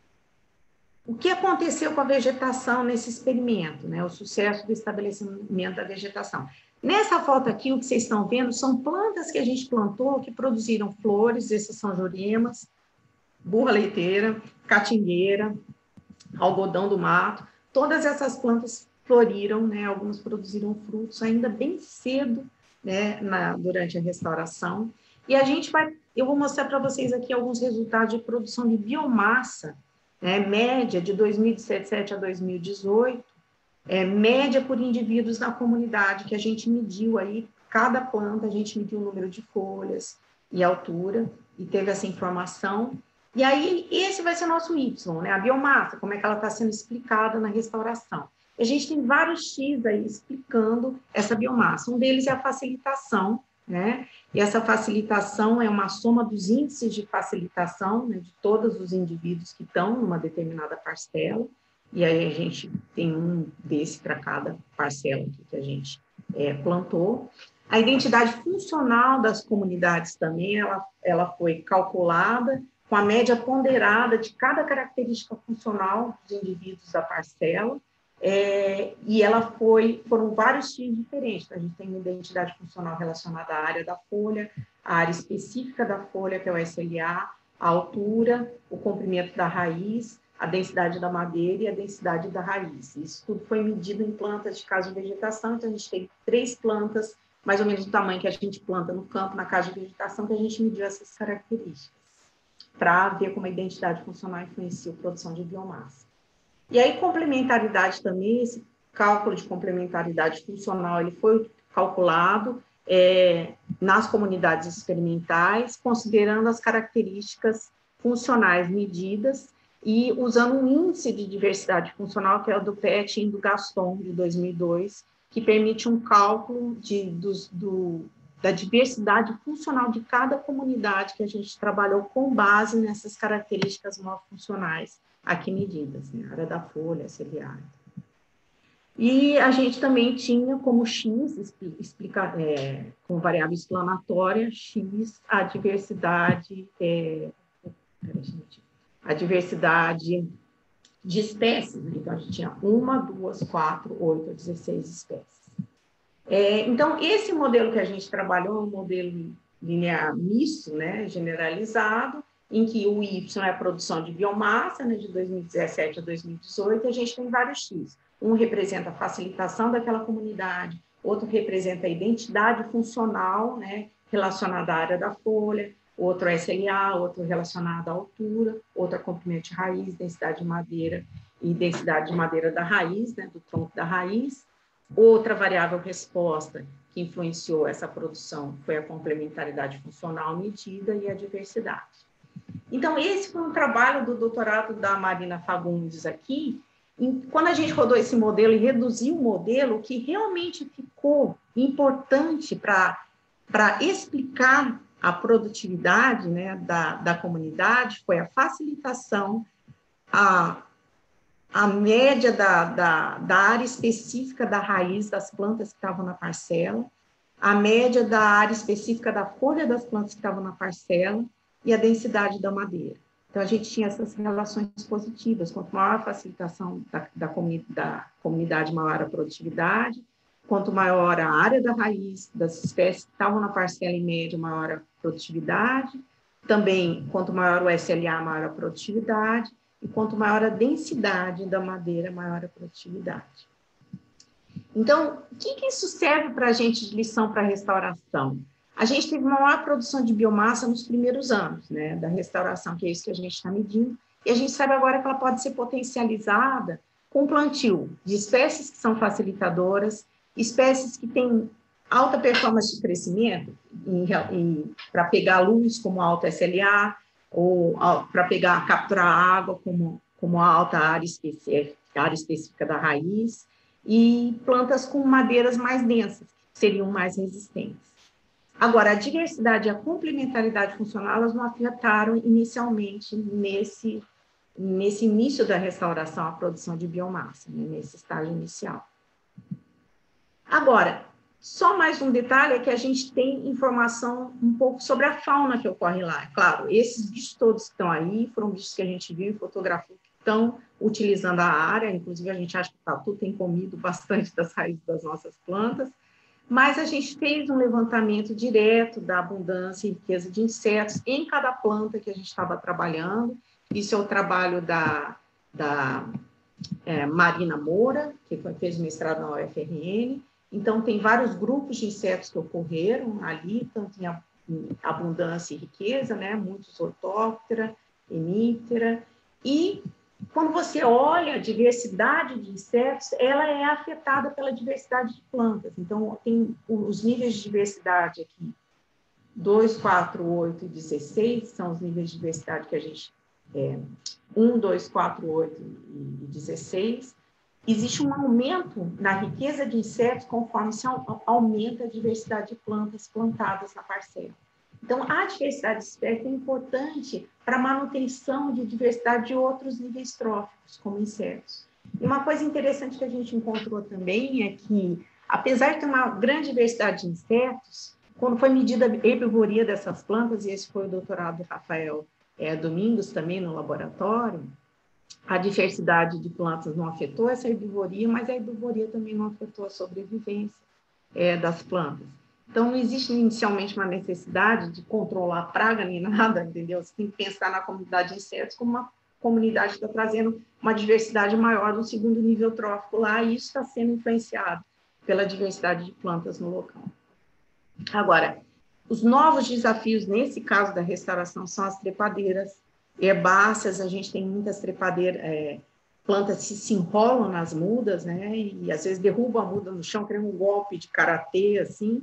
o que aconteceu com a vegetação nesse experimento, né, o sucesso do estabelecimento da vegetação. Nessa foto aqui, o que vocês estão vendo são plantas que a gente plantou que produziram flores, esses são juremas, burra leiteira, catingueira, algodão do mato. Todas essas plantas floriram, né? Algumas produziram frutos ainda bem cedo, né? Durante a restauração. E eu vou mostrar para vocês aqui alguns resultados de produção de biomassa, né? Média de 2017 a 2018, média por indivíduos na comunidade, que a gente mediu aí, cada planta, a gente mediu o número de folhas e altura, e teve essa informação. E aí, esse vai ser o nosso Y, né? A biomassa, como é que ela está sendo explicada na restauração. A gente tem vários X aí explicando essa biomassa. Um deles é a facilitação, né? E essa facilitação é uma soma dos índices de facilitação, né, de todos os indivíduos que estão numa determinada parcela. E aí a gente tem um desse para cada parcela que a gente plantou. A identidade funcional das comunidades também, ela foi calculada com a média ponderada de cada característica funcional dos indivíduos da parcela, e foram vários X diferentes. A gente tem uma identidade funcional relacionada à área da folha, à área específica da folha, que é o SLA, a altura, o comprimento da raiz, a densidade da madeira e a densidade da raiz. Isso tudo foi medido em plantas de casa de vegetação, então a gente tem 3 plantas, mais ou menos do tamanho que a gente planta no campo, na casa de vegetação, que a gente mediu essas características, para ver como a identidade funcional influencia a produção de biomassa. E aí, complementaridade também, esse cálculo de complementaridade funcional, ele foi calculado nas comunidades experimentais, considerando as características funcionais medidas e usando um índice de diversidade funcional, que é o do PET e do Gaston, de 2002, que permite um cálculo da diversidade funcional de cada comunidade que a gente trabalhou com base nessas características morfofuncionais aqui medidas, né? Área da folha, SLA. E a gente também tinha como X, como variável explanatória, X, a diversidade de espécies. Então, a gente tinha 1, 2, 4, 8, 16 espécies. Então, esse modelo que a gente trabalhou é um modelo linear misto, né, generalizado, em que o Y é a produção de biomassa, né, de 2017 a 2018, e a gente tem vários X. Um representa a facilitação daquela comunidade, outro representa a identidade funcional, né, relacionada à área da folha, outro é SLA, outro relacionado à altura, outro é comprimento de raiz, densidade de madeira e densidade de madeira da raiz, né, do tronco da raiz. Outra variável resposta que influenciou essa produção foi a complementaridade funcional medida e a diversidade. Então, esse foi um trabalho do doutorado da Marina Fagundes aqui. Quando a gente rodou esse modelo e reduziu o modelo, o que realmente ficou importante para explicar a produtividade, né, da comunidade foi a facilitação, a média da área específica da raiz das plantas que estavam na parcela, a média da área específica da folha das plantas que estavam na parcela e a densidade da madeira. Então, a gente tinha essas relações positivas. Quanto maior a facilitação da comunidade, maior a produtividade. Quanto maior a área da raiz das espécies que estavam na parcela em média, maior a produtividade. Também, quanto maior o SLA, maior a produtividade, e quanto maior a densidade da madeira, maior a produtividade. Então, o que isso serve para a gente de lição para a restauração? A gente teve uma maior produção de biomassa nos primeiros anos, né, da restauração, que é isso que a gente está medindo, e a gente sabe agora que ela pode ser potencializada com plantio de espécies que são facilitadoras, espécies que têm alta performance de crescimento, para pegar luz, como alta SLA, ou para capturar água, como a alta área específica da raiz, e plantas com madeiras mais densas, que seriam mais resistentes. Agora, a diversidade e a complementaridade funcional, elas não afetaram inicialmente nesse início da restauração, a produção de biomassa, né, nesse estágio inicial. Agora, só mais um detalhe é que a gente tem informação um pouco sobre a fauna que ocorre lá. Claro, esses bichos todos que estão aí foram bichos que a gente viu e fotografou que estão utilizando a área, inclusive a gente acha que o tatu tem comido bastante das raízes das nossas plantas, mas a gente fez um levantamento direto da abundância e riqueza de insetos em cada planta que a gente estava trabalhando. Isso é o trabalho da Marina Moura, que fez mestrado na UFRN. Então, tem vários grupos de insetos que ocorreram ali, tanto em abundância e riqueza, né? Muitos ortóptera, hemíptera. E, quando você olha a diversidade de insetos, ela é afetada pela diversidade de plantas. Então, tem os níveis de diversidade aqui, 2, 4, 8 e 16, são os níveis de diversidade que a gente... 1, 2, 4, 8 e 16. Existe um aumento na riqueza de insetos conforme se aumenta a diversidade de plantas plantadas na parcela. Então, a diversidade de espécies é importante para a manutenção de diversidade de outros níveis tróficos, como insetos. E uma coisa interessante que a gente encontrou também é que, apesar de ter uma grande diversidade de insetos, quando foi medida a herbivoria dessas plantas, e esse foi o doutorado do Rafael Domingos também no laboratório, a diversidade de plantas não afetou essa herbivoria, mas a herbivoria também não afetou a sobrevivência das plantas. Então, não existe inicialmente uma necessidade de controlar a praga nem nada, entendeu? Você tem que pensar na comunidade de insetos como uma comunidade que está trazendo uma diversidade maior no segundo nível trófico lá, e isso está sendo influenciado pela diversidade de plantas no local. Agora, os novos desafios, nesse caso da restauração, são as trepadeiras herbáceas. A gente tem muitas trepadeiras, plantas que se enrolam nas mudas, né? E às vezes derrubam a muda no chão, criando um golpe de karatê, assim.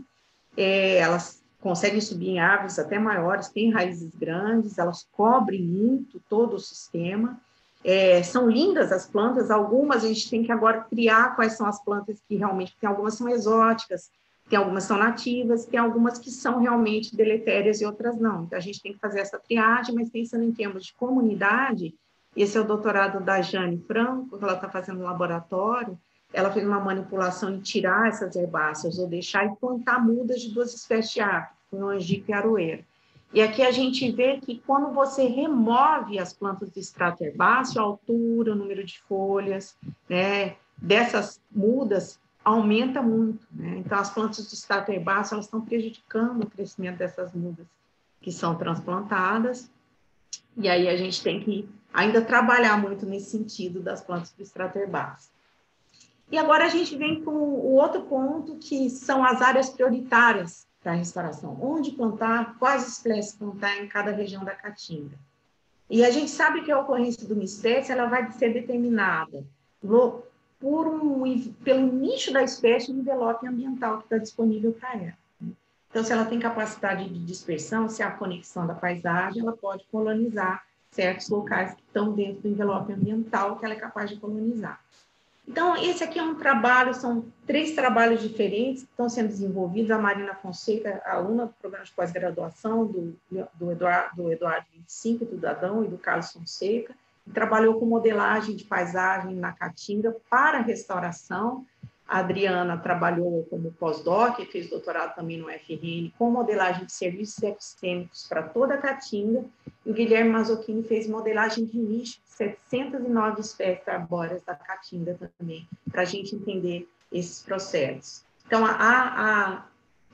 Elas conseguem subir em árvores até maiores, têm raízes grandes, elas cobrem muito todo o sistema. São lindas as plantas, algumas a gente tem que agora triar quais são as plantas que realmente, tem algumas são exóticas, tem algumas que são nativas, tem algumas que são realmente deletérias e outras não. Então, a gente tem que fazer essa triagem, mas pensando em termos de comunidade, esse é o doutorado da Jane Franco, que ela está fazendo no laboratório. Ela fez uma manipulação em tirar essas herbáceas ou deixar e plantar mudas de 2 espécies de árvore, o angico e a aroeira. E aqui a gente vê que quando você remove as plantas do extrato herbáceo, a altura, o número de folhas, né, dessas mudas aumenta muito, né? Então, as plantas de extrato herbáceo, elas estão prejudicando o crescimento dessas mudas que são transplantadas, e aí a gente tem que ainda trabalhar muito nesse sentido das plantas do extrato herbáceo. E agora a gente vem com o outro ponto, que são as áreas prioritárias para a restauração. Onde plantar, quais espécies plantar em cada região da Caatinga. E a gente sabe que a ocorrência de uma espécie ela vai ser determinada pelo nicho da espécie no envelope ambiental que está disponível para ela. Então, se ela tem capacidade de dispersão, se há conexão da paisagem, ela pode colonizar certos locais que estão dentro do envelope ambiental que ela é capaz de colonizar. Então, esse aqui é um trabalho, são 3 trabalhos diferentes que estão sendo desenvolvidos. A Marina Fonseca, aluna do programa de pós-graduação do Eduardo 25, do Dadão e do Carlos Fonseca, trabalhou com modelagem de paisagem na Caatinga para restauração. A Adriana trabalhou como pós-doc e fez doutorado também no UFRN com modelagem de serviços ecossistêmicos para toda a Caatinga. E o Guilherme Mazzocchini fez modelagem de nicho de 709 espécies arbóreas da Caatinga também, para a gente entender esses processos. Então,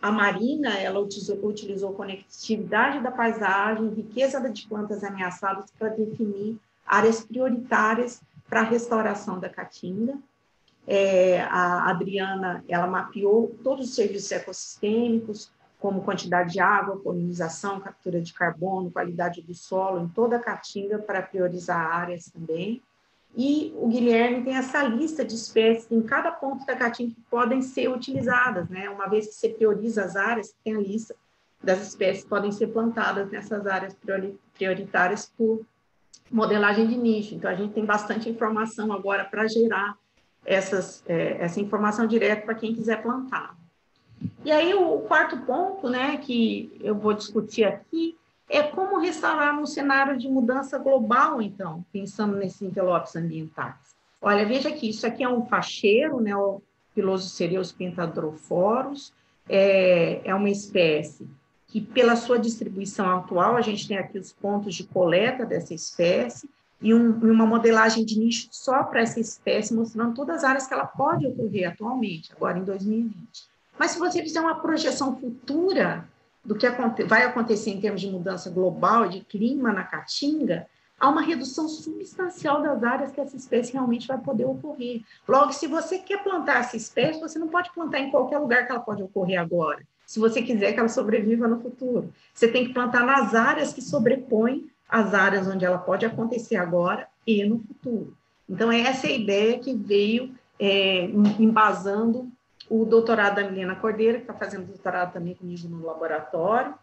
A Marina, ela utilizou conectividade da paisagem, riqueza de plantas ameaçadas para definir áreas prioritárias para a restauração da Caatinga. A Adriana, ela mapeou todos os serviços ecossistêmicos, como quantidade de água, polinização, captura de carbono, qualidade do solo em toda a Caatinga para priorizar áreas também. E o Guilherme tem essa lista de espécies em cada ponto da Caatinga que podem ser utilizadas, né? Uma vez que você prioriza as áreas, tem a lista das espécies que podem ser plantadas nessas áreas prioritárias por modelagem de nicho. Então, a gente tem bastante informação agora para gerar essa informação direta para quem quiser plantar. E aí, o quarto ponto, né, que eu vou discutir aqui, é como restaurar um cenário de mudança global, então, pensando nesses envelopes ambientais. Olha, veja aqui, isso aqui é um facheiro, né, o Pilosocereus pentadrophorus, é uma espécie que, pela sua distribuição atual, a gente tem aqui os pontos de coleta dessa espécie e uma modelagem de nicho só para essa espécie, mostrando todas as áreas que ela pode ocorrer atualmente, agora em 2020. Mas se você fizer uma projeção futura do que vai acontecer em termos de mudança global, de clima na Caatinga, há uma redução substancial das áreas que essa espécie realmente vai poder ocorrer. Logo, se você quer plantar essa espécie, você não pode plantar em qualquer lugar que ela pode ocorrer agora, se você quiser que ela sobreviva no futuro. Você tem que plantar nas áreas que sobrepõem as áreas onde ela pode acontecer agora e no futuro. Então, essa é a ideia que veio embasando o doutorado da Milena Cordeiro, que está fazendo doutorado também comigo no laboratório,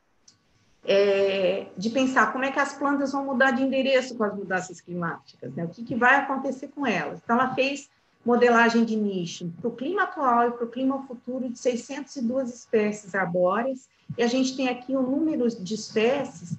de pensar como é que as plantas vão mudar de endereço com as mudanças climáticas, né? O que vai acontecer com elas. Então, ela fez modelagem de nicho para o clima atual e para o clima futuro de 602 espécies arbóreas, e a gente tem aqui o número de espécies,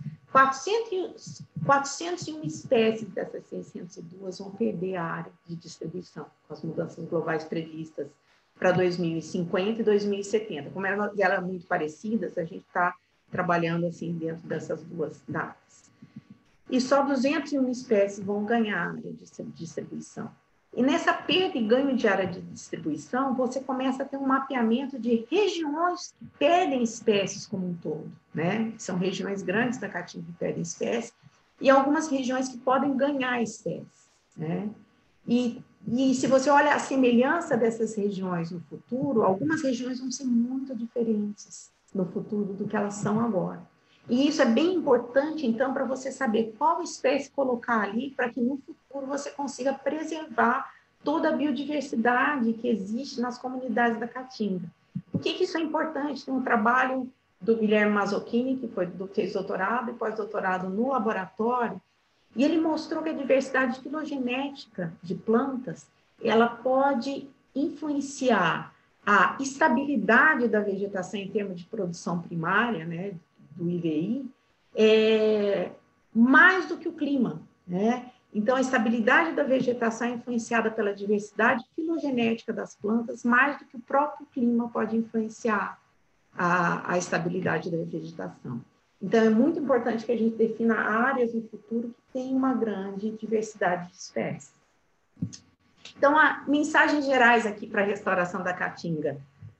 401 espécies dessas 602 vão perder a área de distribuição, com as mudanças globais previstas para 2050 e 2070. Como elas eram muito parecidas, a gente está trabalhando assim dentro dessas duas datas. E só 201 espécies vão ganhar área de distribuição. E nessa perda e ganho de área de distribuição, você começa a ter um mapeamento de regiões que perdem espécies como um todo, né? São regiões grandes da Caatinga que perdem espécies, e algumas regiões que podem ganhar espécies, né? E se você olha a semelhança dessas regiões no futuro, algumas regiões vão ser muito diferentes no futuro do que elas são agora. E isso é bem importante, então, para você saber qual espécie colocar ali, para que no futuro você consiga preservar toda a biodiversidade que existe nas comunidades da Caatinga. Por que isso é importante? Tem um trabalho do Guilherme Mazzocchini, que fez doutorado e pós-doutorado no laboratório, e ele mostrou que a diversidade filogenética de plantas, ela pode influenciar a estabilidade da vegetação em termos de produção primária, né, do IVI, mais do que o clima, né? Então, a estabilidade da vegetação é influenciada pela diversidade filogenética das plantas, mais do que o próprio clima pode influenciar a estabilidade da vegetação. Então, é muito importante que a gente defina áreas no futuro que tenham uma grande diversidade de espécies. Então, mensagens gerais aqui para a restauração da Caatinga.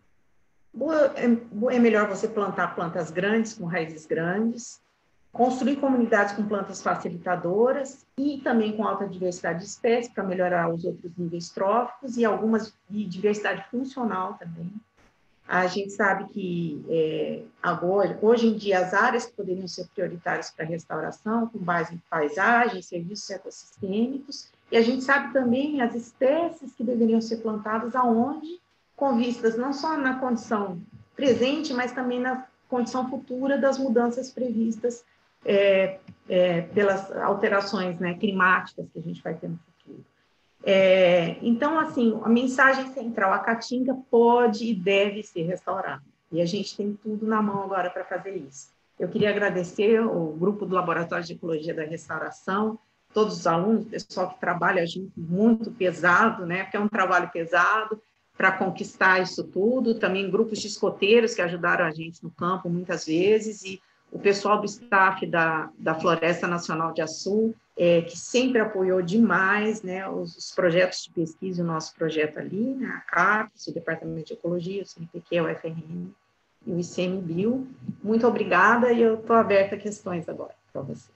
É melhor você plantar plantas grandes, com raízes grandes, construir comunidades com plantas facilitadoras e também com alta diversidade de espécies para melhorar os outros níveis tróficos e algumas de diversidade funcional também. A gente sabe que agora, hoje em dia, as áreas que poderiam ser prioritárias para a restauração, com base em paisagem, serviços ecossistêmicos, e a gente sabe também as espécies que deveriam ser plantadas aonde, com vistas não só na condição presente, mas também na condição futura das mudanças previstas pelas alterações, né, climáticas que a gente vai ter no futuro. Então, assim, a mensagem central, a Caatinga pode e deve ser restaurada. E a gente tem tudo na mão agora para fazer isso. Eu queria agradecer o grupo do Laboratório de Ecologia da Restauração, todos os alunos, o pessoal que trabalha junto, muito pesado, né? Porque é um trabalho pesado para conquistar isso tudo. Também grupos de escoteiros que ajudaram a gente no campo muitas vezes, e o pessoal do staff da Floresta Nacional de Açu, que sempre apoiou demais, né, os projetos de pesquisa, o nosso projeto ali, né, a CAPES, o Departamento de Ecologia, o CNPq, o FRN, e o ICMBio. Muito obrigada e eu estou aberta a questões agora para você.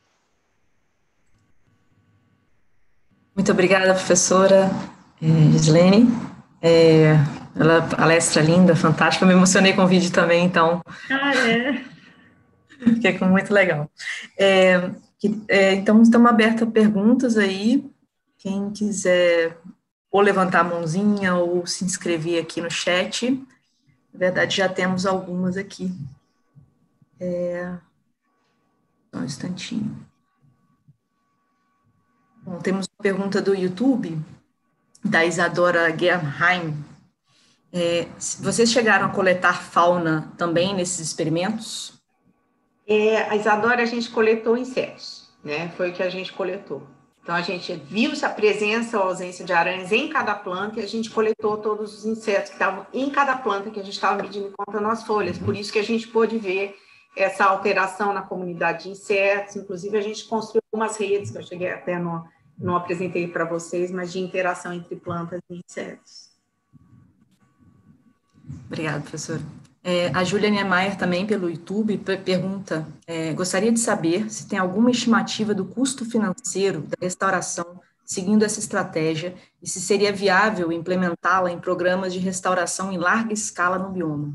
Muito obrigada, professora Gislene. Ela palestra linda, fantástica. Eu me emocionei com o vídeo também, então. Fiquei muito legal. Então, estamos abertos a perguntas aí. Quem quiser ou levantar a mãozinha ou se inscrever aqui no chat. Na verdade, já temos algumas aqui. Só um instantinho. Bom, temos uma pergunta do YouTube, da Isadora Gerheim. Vocês chegaram a coletar fauna também nesses experimentos? A Isadora, a gente coletou insetos, né? Foi o que a gente coletou. Então, a gente viu a presença ou ausência de aranhas em cada planta e a gente coletou todos os insetos que estavam em cada planta que a gente estava medindo e contando as folhas. Por isso que a gente pôde ver essa alteração na comunidade de insetos. Inclusive, a gente construiu algumas redes, que eu cheguei até não apresentei para vocês, mas de interação entre plantas e insetos. Obrigada, professora. A Júlia Niemeyer também, pelo YouTube, pergunta, gostaria de saber se tem alguma estimativa do custo financeiro da restauração seguindo essa estratégia e se seria viável implementá-la em programas de restauração em larga escala no bioma.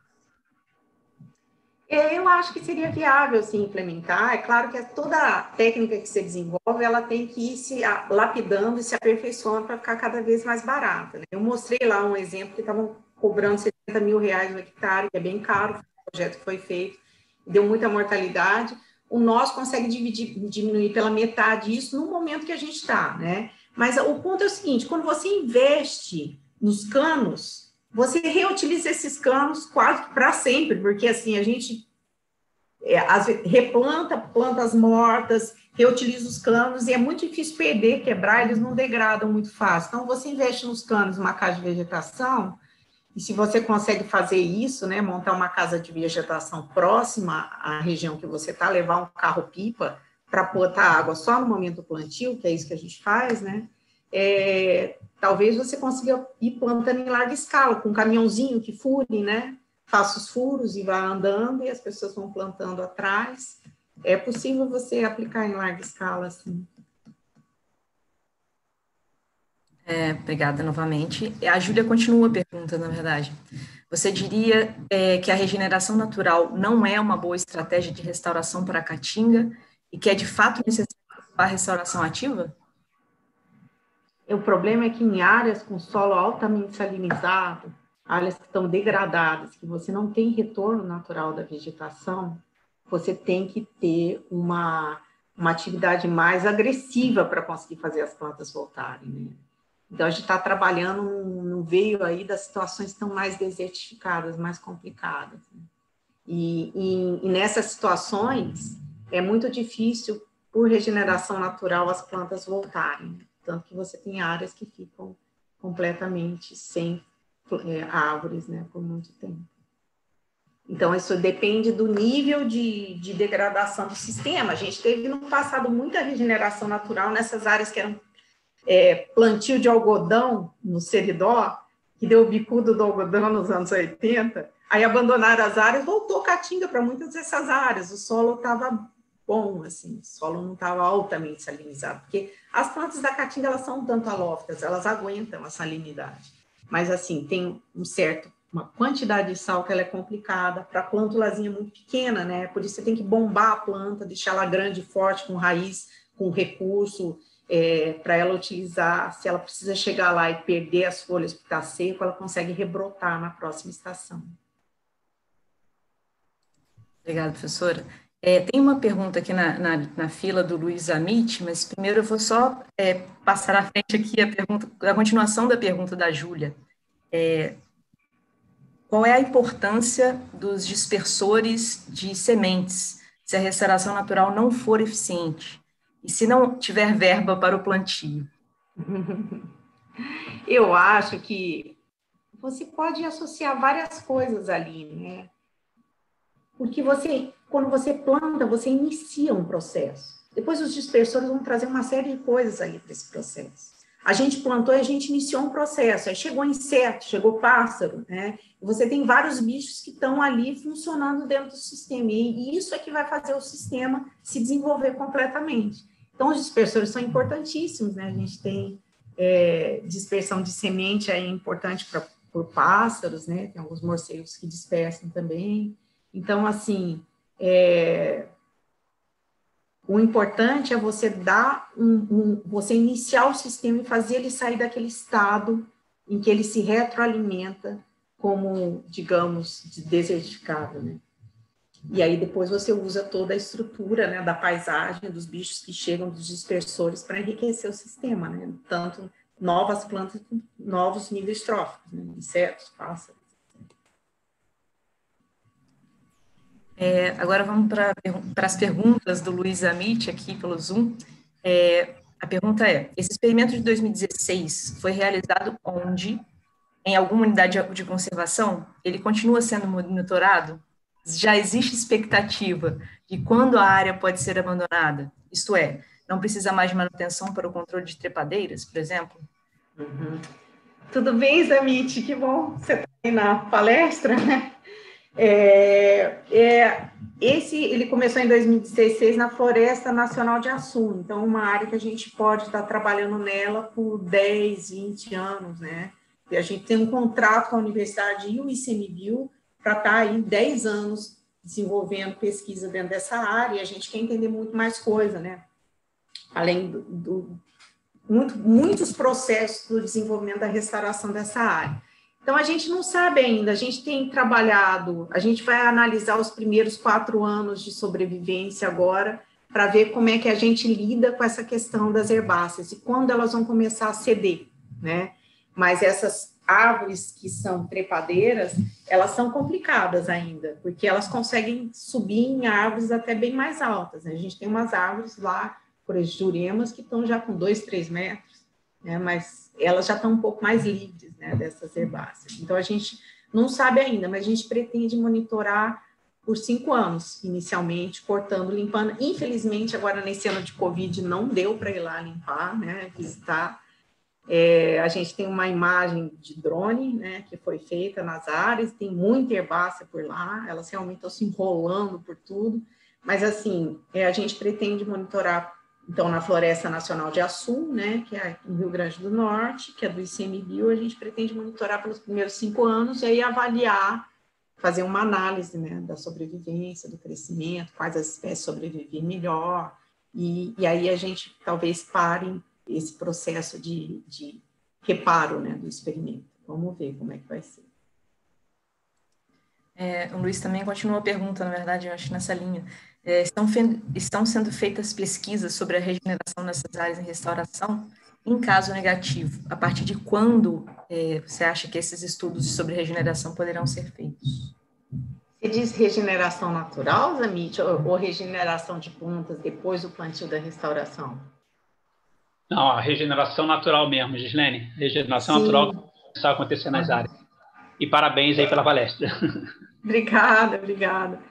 Eu acho que seria viável, sim, implementar. É claro que toda técnica que se desenvolve, ela tem que ir se lapidando e se aperfeiçoando para ficar cada vez mais barata, né? Eu mostrei lá um exemplo que estavam cobrando 70 mil reais no hectare, que é bem caro, foi um projeto que foi feito, deu muita mortalidade. O nosso consegue diminuir pela metade isso no momento que a gente está, né? Mas o ponto é o seguinte, quando você investe nos canos, você reutiliza esses canos quase para sempre, porque assim, a gente replanta plantas mortas, reutiliza os canos, e é muito difícil perder, quebrar, eles não degradam muito fácil. Então, você investe nos canos, uma casa de vegetação, e se você consegue fazer isso, né, montar uma casa de vegetação próxima à região que você está, levar um carro-pipa para botar água só no momento do plantio, que é isso que a gente faz, né, talvez você consiga ir plantando em larga escala, com um caminhãozinho que fure, né, faça os furos e vá andando, e as pessoas vão plantando atrás. É possível você aplicar em larga escala, assim. Obrigada novamente. A Júlia continua a pergunta, na verdade. Você diria que a regeneração natural não é uma boa estratégia de restauração para a caatinga e que é de fato necessário a restauração ativa? O problema é que em áreas com solo altamente salinizado, áreas que estão degradadas, que você não tem retorno natural da vegetação, você tem que ter uma atividade mais agressiva para conseguir fazer as plantas voltarem, né? Então, a gente está trabalhando no veio aí das situações que estão mais desertificadas, mais complicadas, né? E nessas situações, é muito difícil, por regeneração natural, as plantas voltarem. Tanto que você tem áreas que ficam completamente sem árvores, né, por muito tempo. Então, isso depende do nível de degradação do sistema. A gente teve no passado muita regeneração natural nessas áreas que eram plantio de algodão no Seridó, que deu o bicudo do algodão nos anos 80, aí abandonaram as áreas, voltou caatinga para muitas dessas áreas, o solo estava bom, assim, o solo não estava altamente salinizado, porque as plantas da caatinga, elas são tanto halófitas, elas aguentam a salinidade, mas assim, tem uma quantidade de sal que ela é complicada, para plântulazinha muito pequena, né, por isso você tem que bombar a planta, deixar ela grande e forte, com raiz, com recurso, para ela utilizar, se ela precisa chegar lá e perder as folhas porque está seco, ela consegue rebrotar na próxima estação. Obrigada, professora. Tem uma pergunta aqui na fila do Luiz Amit, mas primeiro eu vou só passar à frente aqui a continuação da pergunta da Júlia. Qual é a importância dos dispersores de sementes se a restauração natural não for eficiente? E se não tiver verba para o plantio? Eu acho que você pode associar várias coisas ali, né? Porque quando você planta, você inicia um processo. Depois os dispersores vão trazer uma série de coisas aí para esse processo. a gente plantou e a gente iniciou um processo. Aí chegou inseto, chegou pássaro, né? Você tem vários bichos que estão ali funcionando dentro do sistema. E isso é que vai fazer o sistema se desenvolver completamente. Então, os dispersores são importantíssimos, né? A gente tem dispersão de semente aí importante por pássaros, né? Tem alguns morcegos que dispersam também. Então, assim, o importante é você dar você iniciar o sistema e fazer ele sair daquele estado em que ele se retroalimenta como, digamos, desertificado, né? E aí depois você usa toda a estrutura, né, da paisagem, dos bichos que chegam dos dispersores para enriquecer o sistema, né? Tanto novas plantas como novos níveis tróficos, né? Insetos, pássaros. Agora vamos para as perguntas do Luiz Amit aqui pelo Zoom. A pergunta é: esse experimento de 2016 foi realizado onde? Em alguma unidade de conservação? Ele continua sendo monitorado? Já existe expectativa de quando a área pode ser abandonada? Isto é, não precisa mais de manutenção para o controle de trepadeiras, por exemplo? Uhum. Tudo bem, Zamit? Que bom você estar aí na palestra, né? Ele começou em 2016 na Floresta Nacional de Assum, então uma área que a gente pode estar trabalhando nela por 10, 20 anos, né? E a gente tem um contrato com a universidade e o ICMBio para estar aí 10 anos desenvolvendo pesquisa dentro dessa área, e a gente quer entender muito mais coisa, né? Além muitos processos do desenvolvimento da restauração dessa área. Então, a gente não sabe ainda, a gente tem trabalhado, a gente vai analisar os primeiros 4 anos de sobrevivência agora, para ver como é que a gente lida com essa questão das herbáceas e quando elas vão começar a ceder, né? Mas essas árvores que são trepadeiras, elas são complicadas ainda, porque elas conseguem subir em árvores até bem mais altas, né? A gente tem umas árvores lá, por exemplo, juremas, que estão já com 2, 3 metros, né? Mas elas já estão um pouco mais livres, né, dessas herbáceas. Então, a gente não sabe ainda, mas a gente pretende monitorar por 5 anos, inicialmente, cortando, limpando. Infelizmente, agora, nesse ano de Covid, não deu para ir lá limpar, né, visitar. A gente tem uma imagem de drone, né, que foi feita nas áreas, tem muita herbácea por lá, elas realmente estão se enrolando por tudo, mas, assim, a gente pretende monitorar, então, na Floresta Nacional de Assum, né, que é no Rio Grande do Norte, que é do ICMBio, a gente pretende monitorar pelos primeiros 5 anos e aí avaliar, fazer uma análise, né, da sobrevivência, do crescimento, quais as espécies sobrevivem melhor, e aí a gente talvez pare esse processo de reparo, né, do experimento. Vamos ver como é que vai ser. O Luiz também continua a pergunta, na verdade, eu acho nessa linha. Estão sendo feitas pesquisas sobre a regeneração nessas áreas em restauração? Em caso negativo, a partir de quando você acha que esses estudos sobre regeneração poderão ser feitos? Você diz regeneração natural, Zamit, ou regeneração de plantas depois do plantio da restauração? Não, a regeneração natural mesmo, Gislene. Regeneração natural que começar a acontecer nas áreas. E parabéns aí pela palestra. Obrigada.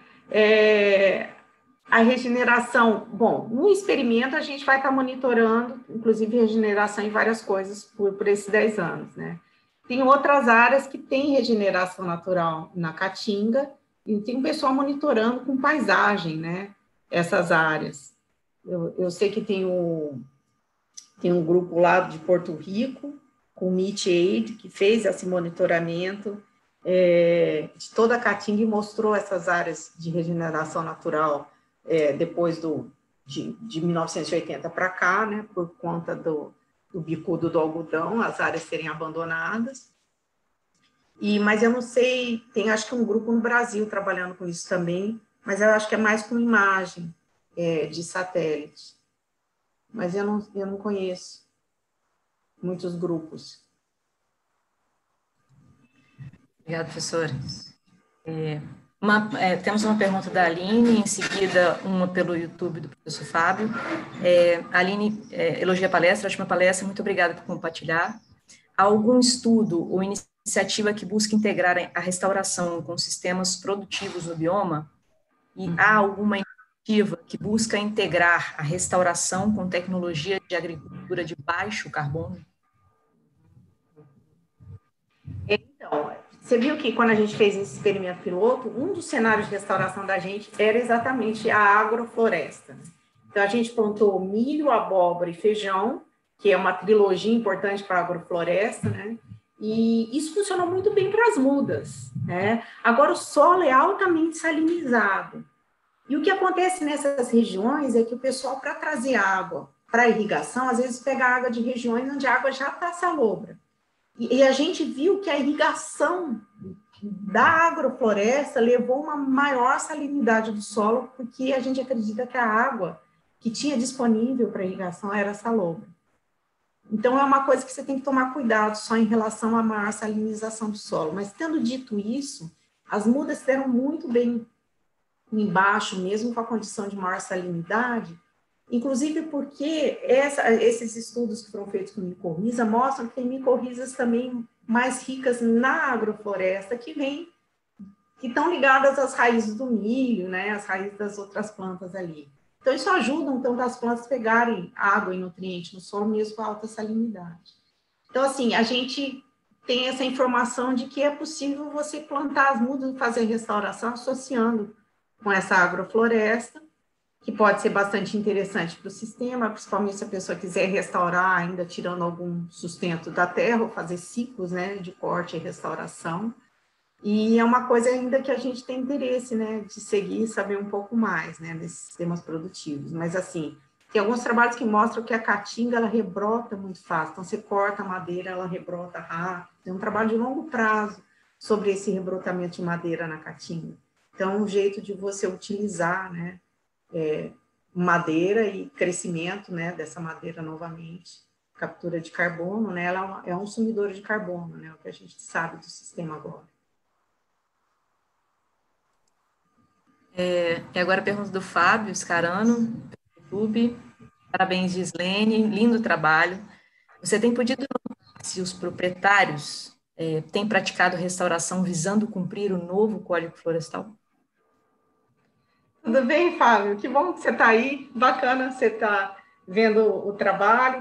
A regeneração, bom, no experimento a gente vai estar monitorando, inclusive regeneração em várias coisas por esses 10 anos, né? Tem outras áreas que tem regeneração natural na Caatinga e tem um pessoal monitorando com paisagem, né? Essas áreas. Eu sei que tem um grupo lá de Porto Rico, com o Meat Aid, que fez esse monitoramento de toda a Caatinga e mostrou essas áreas de regeneração natural depois de 1980 para cá, né, por conta do bicudo do algodão, as áreas serem abandonadas. Mas eu não sei, tem acho que um grupo no Brasil trabalhando com isso também, mas eu acho que é mais com imagem de satélite. Mas eu não conheço muitos grupos. Obrigada, professora. Temos uma pergunta da Aline, em seguida uma pelo YouTube do professor Fábio. A Aline elogia a palestra, ótima palestra, muito obrigada por compartilhar. Há algum estudo ou iniciativa que busque integrar a restauração com sistemas produtivos no bioma? E há alguma iniciativa que busca integrar a restauração com tecnologia de agricultura de baixo carbono? Então, você viu que quando a gente fez esse experimento piloto, um dos cenários de restauração da gente era exatamente a agrofloresta. Então, a gente plantou milho, abóbora e feijão, que é uma trilogia importante para a agrofloresta, né? E isso funcionou muito bem para as mudas, né? Agora, o solo é altamente salinizado. E o que acontece nessas regiões é que o pessoal, para trazer água para irrigação, às vezes pega água de regiões onde a água já está salobra. E a gente viu que a irrigação da agrofloresta levou uma maior salinidade do solo, porque a gente acredita que a água que tinha disponível para irrigação era salobra. Então, é uma coisa que você tem que tomar cuidado só em relação à maior salinização do solo. Mas, tendo dito isso, as mudas deram muito bem embaixo, mesmo com a condição de maior salinidade, inclusive porque esses estudos que foram feitos com micorriza mostram que tem micorrizas também mais ricas na agrofloresta que estão ligadas às raízes do milho, né, às raízes das outras plantas ali. Então, isso ajuda, então, as plantas pegarem água e nutriente no solo, mesmo com alta salinidade. Então, assim, a gente tem essa informação de que é possível você plantar as mudas e fazer restauração associando com essa agrofloresta, que pode ser bastante interessante para o sistema, principalmente se a pessoa quiser restaurar, ainda tirando algum sustento da terra, ou fazer ciclos, né, de corte e restauração. E é uma coisa ainda que a gente tem interesse, né, de seguir e saber um pouco mais, né, desses sistemas produtivos. Mas, assim, tem alguns trabalhos que mostram que a caatinga, ela rebrota muito fácil. Então, você corta a madeira, ela rebrota rápido. Tem um trabalho de longo prazo sobre esse rebrotamento de madeira na caatinga. Então, é um jeito de você utilizar, né, madeira e crescimento, né, dessa madeira novamente. Captura de carbono, né, ela é um sumidor de carbono, né, o que a gente sabe do sistema agora. E agora a pergunta do Fábio Scarano, do YouTube. Parabéns, Gislene, lindo trabalho. Você tem podido notar se os proprietários têm praticado restauração visando cumprir o novo Código Florestal? Tudo bem, Fábio? Que bom que você está aí, bacana você está vendo o trabalho.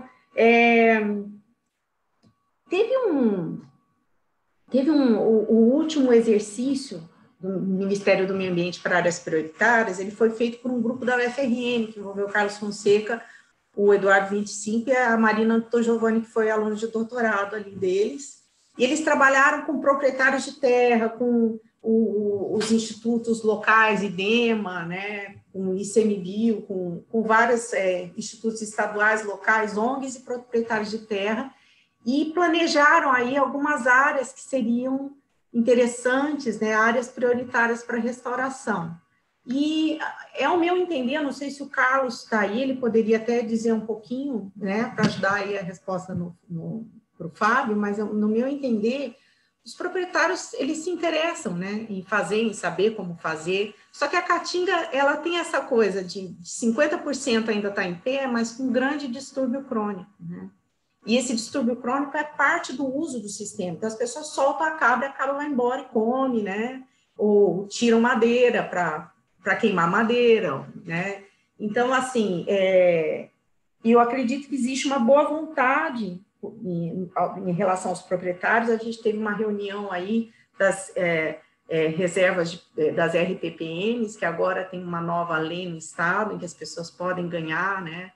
O último exercício do Ministério do Meio Ambiente para áreas prioritárias, ele foi feito por um grupo da UFRN, que envolveu o Carlos Fonseca, o Eduardo 25 e a Marina Antogiovanni, que foi aluna de doutorado ali deles. E eles trabalharam com proprietários de terra, com os institutos locais, IDEMA, né, com o ICMBio, com vários institutos estaduais, locais, ONGs e proprietários de terra, e planejaram aí algumas áreas que seriam interessantes, né, áreas prioritárias para restauração. E é o meu entender, não sei se o Carlos está aí, ele poderia até dizer um pouquinho, né, para ajudar aí a resposta para o Fábio, mas no meu entender, os proprietários, eles se interessam, né, em fazer, em saber como fazer, só que a Caatinga, ela tem essa coisa de 50% ainda está em pé, mas com grande distúrbio crônico, né? E esse distúrbio crônico é parte do uso do sistema. Então, as pessoas soltam a cabra vai embora e come, né? Ou tiram madeira para queimar madeira, né? Então, assim, eu acredito que existe uma boa vontade em relação aos proprietários. A gente teve uma reunião aí das reservas das RPPMs, que agora tem uma nova lei no estado, em que as pessoas podem ganhar, né?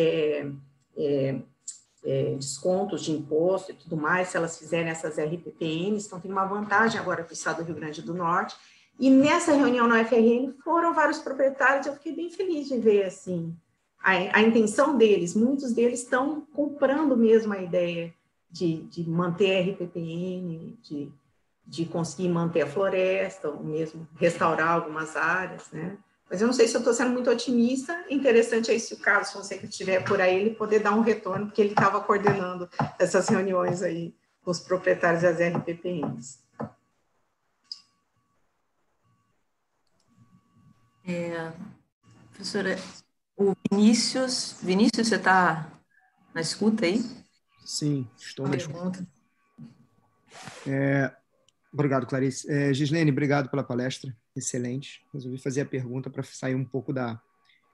Descontos de imposto e tudo mais, se elas fizerem essas RPPMs, então tem uma vantagem agora para o estado do Rio Grande do Norte. E nessa reunião na UFRN foram vários proprietários, eu fiquei bem feliz de ver, assim, a intenção deles, muitos deles estão comprando mesmo a ideia de manter a RPPM, de conseguir manter a floresta, ou mesmo restaurar algumas áreas, né? Mas eu não sei se eu estou sendo muito otimista. Interessante aí se o Carlos Fonseca estiver por aí, ele poder dar um retorno, porque ele estava coordenando essas reuniões aí com os proprietários das RPPMs. Professora, o Vinícius, você está na escuta aí? Sim, estou na escuta. Obrigado, Clarice. Gislene, obrigado pela palestra, excelente. Resolvi fazer a pergunta para sair um pouco da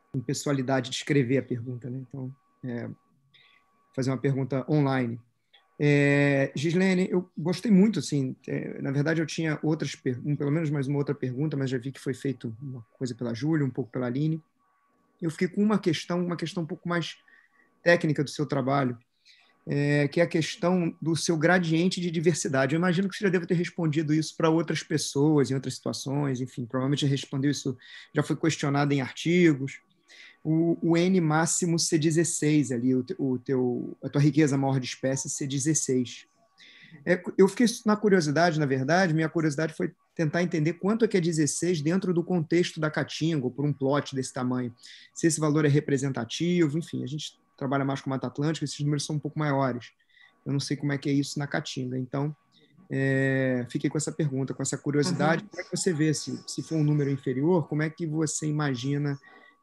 impessoalidade de escrever a pergunta, né? Então, fazer uma pergunta online. Gislene, eu gostei muito, assim, na verdade eu tinha pelo menos mais uma outra pergunta, mas já vi que foi feito uma coisa pela Júlia, um pouco pela Aline. Eu fiquei com uma questão um pouco mais técnica do seu trabalho, que é a questão do seu gradiente de diversidade. Eu imagino que você já deve ter respondido isso para outras pessoas, em outras situações, enfim, provavelmente já respondeu isso, já foi questionado em artigos. O N máximo C16 ali, a tua riqueza maior de espécies C16. Eu fiquei na curiosidade, na verdade, minha curiosidade foi tentar entender quanto é que é 16 dentro do contexto da Caatinga, ou por um plot desse tamanho. Se esse valor é representativo, enfim, a gente trabalha mais com Mata Atlântica, esses números são um pouco maiores. Eu não sei como é que é isso na Caatinga. Então, fiquei com essa pergunta, com essa curiosidade. Como é que você vê, se for um número inferior, como é que você imagina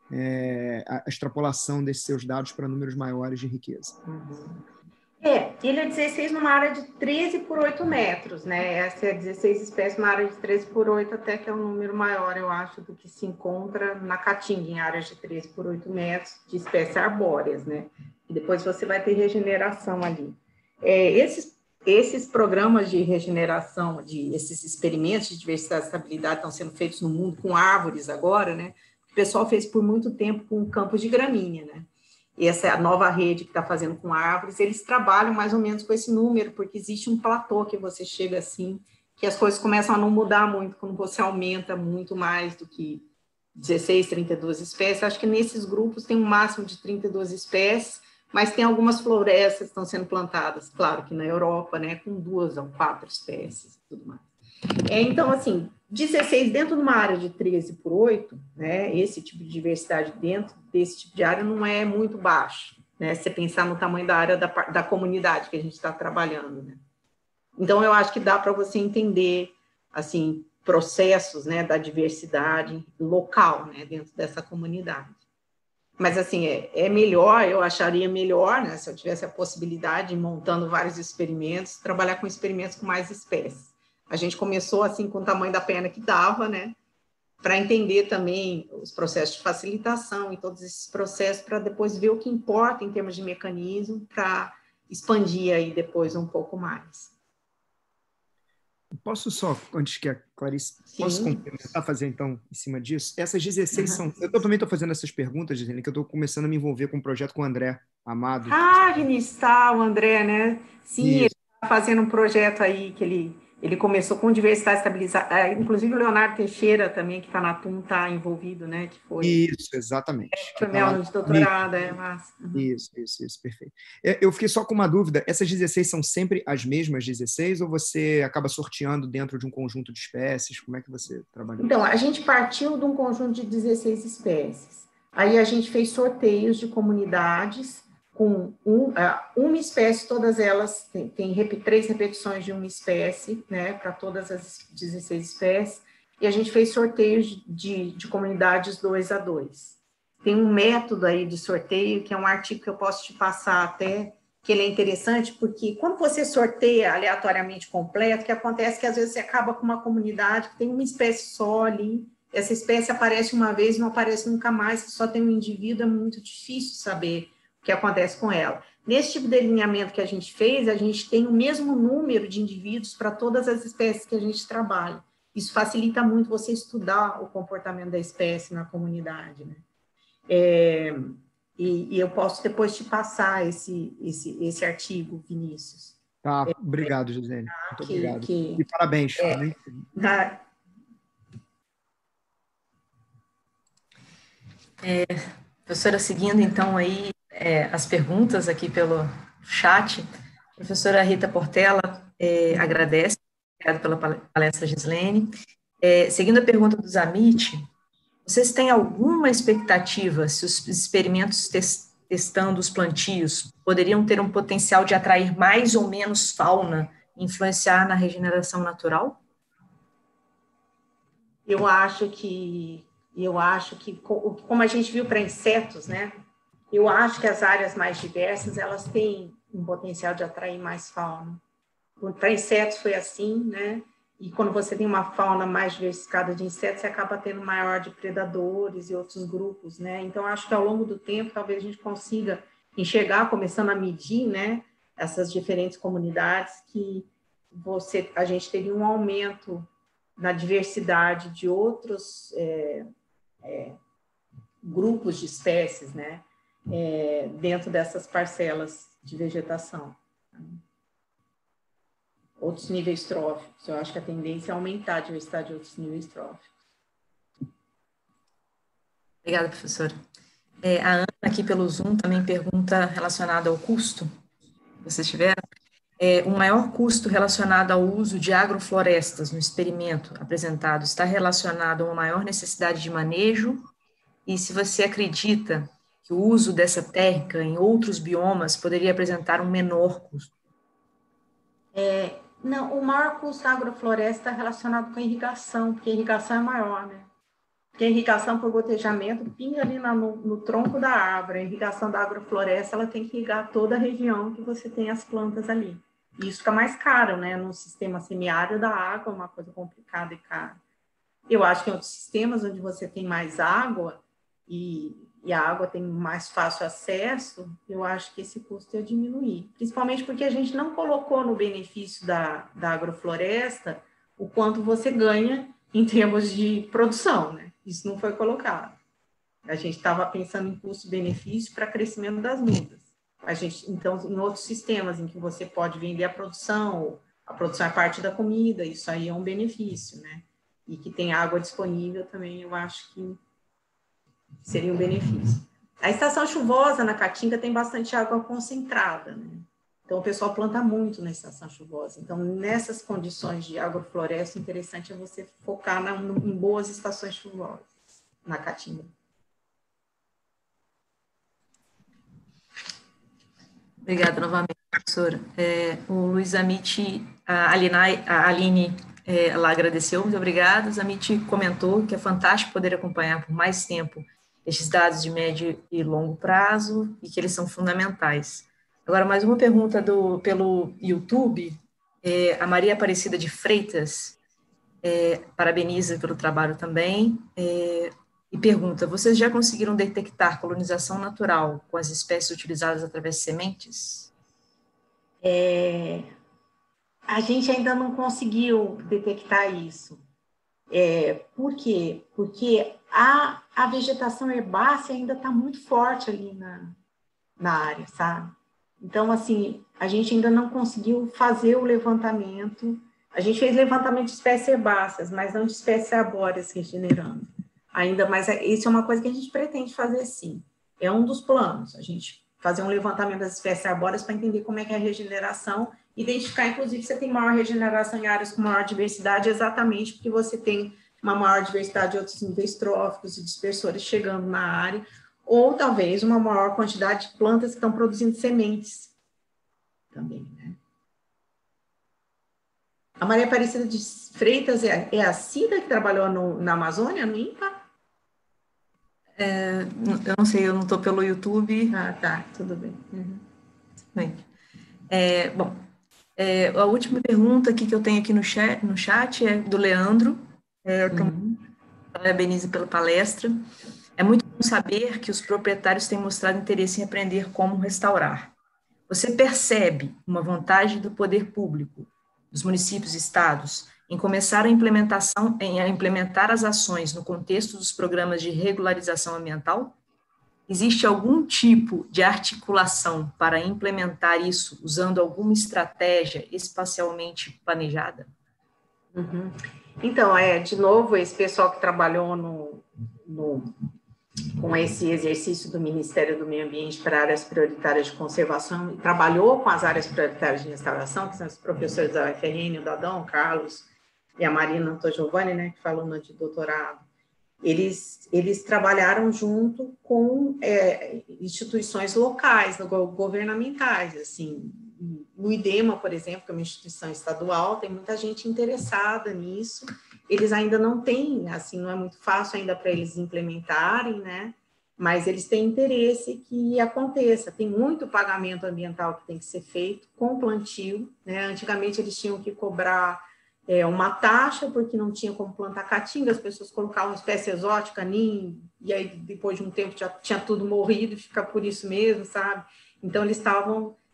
a extrapolação desses seus dados para números maiores de riqueza? Ele é 16 numa área de 13 por 8 metros, né? Essa é 16 espécies numa área de 13 por 8, até que é um número maior, eu acho, do que se encontra na Caatinga, em áreas de 13 por 8 metros, de espécies arbóreas, né? E depois você vai ter regeneração ali. Esses programas de regeneração, esses experimentos de diversidade e estabilidade estão sendo feitos no mundo com árvores agora, né? O pessoal fez por muito tempo com campos de gramínea, né? E essa é a nova rede que está fazendo com árvores. Eles trabalham mais ou menos com esse número, porque existe um platô que você chega assim, que as coisas começam a não mudar muito, quando você aumenta muito mais do que 16, 32 espécies. Acho que nesses grupos tem um máximo de 32 espécies, mas tem algumas florestas que estão sendo plantadas, claro que na Europa, né, com 2 ou 4 espécies e tudo mais. Então, assim, 16 dentro de uma área de 13 por 8, né, esse tipo de diversidade dentro desse tipo de área não é muito baixo, né, se você pensar no tamanho da área da comunidade que a gente está trabalhando, né. Então, eu acho que dá para você entender, assim, processos, né, da diversidade local, né, dentro dessa comunidade. Mas, assim, é melhor, eu acharia melhor, né, se eu tivesse a possibilidade, montando vários experimentos, trabalhar com experimentos com mais espécies. A gente começou assim com o tamanho da perna que dava, né? Para entender também os processos de facilitação e todos esses processos, para depois ver o que importa em termos de mecanismo, para expandir aí depois um pouco mais. Posso só, antes que a Clarice, posso complementar, fazer então em cima disso? Essas 16 são... Eu também estou fazendo essas perguntas, Gisele, que eu estou começando a me envolver com um projeto com o André Amado. Vinícius, o André, né? Sim, isso. Ele está fazendo um projeto aí que ele começou com diversidade estabilizada, inclusive o Leonardo Teixeira também, que está na TUM, está envolvido, né? Que foi... Isso, exatamente. Foi meu aluno de doutorado, mas... Isso, perfeito. Eu fiquei só com uma dúvida, essas 16 são sempre as mesmas 16 ou você acaba sorteando dentro de um conjunto de espécies? Como é que você trabalha? Então, a gente partiu de um conjunto de 16 espécies. Aí a gente fez sorteios de comunidades com uma espécie, todas elas tem 3 repetições de uma espécie, né, para todas as 16 espécies, e a gente fez sorteios de comunidades 2 a 2. Tem um método aí de sorteio, que é um artigo que eu posso te passar até, que ele é interessante, porque quando você sorteia aleatoriamente completo, o que acontece é que às vezes você acaba com uma comunidade que tem uma espécie só ali, essa espécie aparece uma vez e não aparece nunca mais, se só tem um indivíduo, é muito difícil saber o que acontece com ela. Nesse tipo de alinhamento que a gente fez, a gente tem o mesmo número de indivíduos para todas as espécies que a gente trabalha. Isso facilita muito você estudar o comportamento da espécie na comunidade, né? E eu posso depois te passar esse artigo, Vinícius. Tá, obrigado, Gisele. Muito obrigado. E parabéns. Professora, seguindo então aí as perguntas aqui pelo chat, a professora Rita Portela agradece, obrigada pela palestra, Gislene. Seguindo a pergunta do Zamit, vocês têm alguma expectativa se os experimentos testando os plantios poderiam ter um potencial de atrair mais ou menos fauna e influenciar na regeneração natural? Eu acho que, como a gente viu para insetos, né? Eu acho que as áreas mais diversas, elas têm um potencial de atrair mais fauna. Para insetos foi assim, né? E quando você tem uma fauna mais diversificada de insetos, você acaba tendo maior de predadores e outros grupos, né? Então, acho que ao longo do tempo, talvez a gente consiga enxergar, começando a medir, né? essas diferentes comunidades, que a gente teria um aumento na diversidade de outros grupos de espécies, né, dentro dessas parcelas de vegetação. Outros níveis tróficos, eu acho que a tendência é aumentar a diversidade de outros níveis tróficos. Obrigada, professora. A Ana, aqui pelo Zoom, também pergunta relacionada ao custo, que vocês tiveram. O maior custo relacionado ao uso de agroflorestas no experimento apresentado está relacionado a uma maior necessidade de manejo? E se você acredita que o uso dessa técnica em outros biomas poderia apresentar um menor custo? Não, o maior custo da agrofloresta está relacionado com a irrigação, porque a irrigação é maior, né? Porque a irrigação por gotejamento pinga ali no tronco da árvore. A irrigação da agrofloresta, ela tem que irrigar toda a região que você tem as plantas ali. E isso fica mais caro, né? No sistema semiárido, a água é uma coisa complicada e cara. Eu acho que em outros sistemas onde você tem mais água e a água tem mais fácil acesso, eu acho que esse custo ia diminuir. Principalmente porque a gente não colocou no benefício da agrofloresta o quanto você ganha em termos de produção, né? Isso não foi colocado. A gente estava pensando em custo-benefício para crescimento das mudas. Então, em outros sistemas em que você pode vender a produção é parte da comida, isso aí é um benefício, né? E que tem água disponível também, eu acho que seria um benefício. A estação chuvosa na Caatinga tem bastante água concentrada, né? Então, o pessoal planta muito na estação chuvosa. Então, nessas condições de agrofloresta, o interessante é você focar em boas estações chuvosas na Caatinga. Obrigada novamente, professora. O Luiz Amit, a Aline, ela agradeceu, muito obrigada. O Amit comentou que é fantástico poder acompanhar por mais tempo estes dados de médio e longo prazo e que eles são fundamentais. Agora, mais uma pergunta pelo YouTube. A Maria Aparecida de Freitas parabeniza pelo trabalho também e pergunta: vocês já conseguiram detectar colonização natural com as espécies utilizadas através de sementes? A gente ainda não conseguiu detectar isso. Por quê? Porque a vegetação herbácea ainda está muito forte ali na área, sabe? Então, assim, a gente ainda não conseguiu fazer o levantamento. A gente fez levantamento de espécies herbáceas, mas não de espécies arbóreas regenerando. Ainda, mas isso é uma coisa que a gente pretende fazer, sim. É um dos planos, a gente fazer um levantamento das espécies arbóreas para entender como é que é a regeneração, identificar, inclusive, se você tem maior regeneração em áreas com maior diversidade, exatamente porque você tem uma maior diversidade de outros níveis tróficos e dispersores chegando na área, ou talvez uma maior quantidade de plantas que estão produzindo sementes também, né? A Maria Aparecida de Freitas é a Cida que trabalhou na Amazônia, no INPA? Eu não sei, eu não estou pelo YouTube. Ah, tá, tudo bem. Uhum. Bem, bom, a última pergunta aqui que eu tenho aqui no chat é do Leandro. Parabenizo pela palestra. É muito bom saber que os proprietários têm mostrado interesse em aprender como restaurar. Você percebe uma vantagem do poder público, dos municípios e estados, em começar a implementar as ações no contexto dos programas de regularização ambiental? Existe algum tipo de articulação para implementar isso usando alguma estratégia espacialmente planejada? Uhum. Então, de novo, esse pessoal que trabalhou com esse exercício do Ministério do Meio Ambiente para áreas prioritárias de conservação, trabalhou com as áreas prioritárias de restauração, que são os professores da UFRN, o Dadão, o Carlos e a Marina Antogiovanni, né, que falou no de doutorado. Eles trabalharam junto com instituições locais, governamentais, assim. No IDEMA, por exemplo, que é uma instituição estadual, tem muita gente interessada nisso. Eles ainda não têm, assim, não é muito fácil ainda para eles implementarem, né? Mas eles têm interesse que aconteça. Tem muito pagamento ambiental que tem que ser feito com plantio, né? Antigamente eles tinham que cobrar uma taxa, porque não tinha como plantar caatinga, as pessoas colocavam espécie exótica, ninho, e aí depois de um tempo já tinha tudo morrido, fica por isso mesmo, sabe? Então eles estavam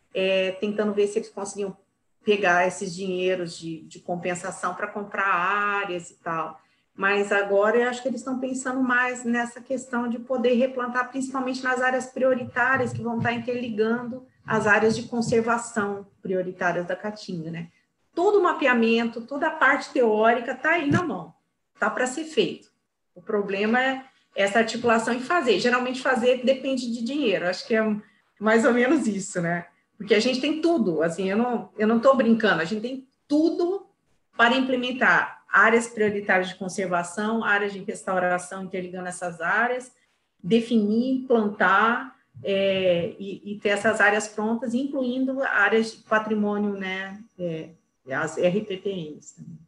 tentando ver se eles conseguiam pegar esses dinheiros de compensação para comprar áreas e tal. Mas agora eu acho que eles estão pensando mais nessa questão de poder replantar, principalmente nas áreas prioritárias, que vão estar interligando as áreas de conservação prioritárias da Caatinga, né? Todo o mapeamento, toda a parte teórica está aí na mão, está para ser feito. O problema é essa articulação e fazer. Geralmente fazer depende de dinheiro, acho que é mais ou menos isso, né? Porque a gente tem tudo, assim, eu não estou brincando, a gente tem tudo para implementar áreas prioritárias de conservação, áreas de restauração, interligando essas áreas, definir, plantar e ter essas áreas prontas, incluindo áreas de patrimônio, né, as RPPNs também.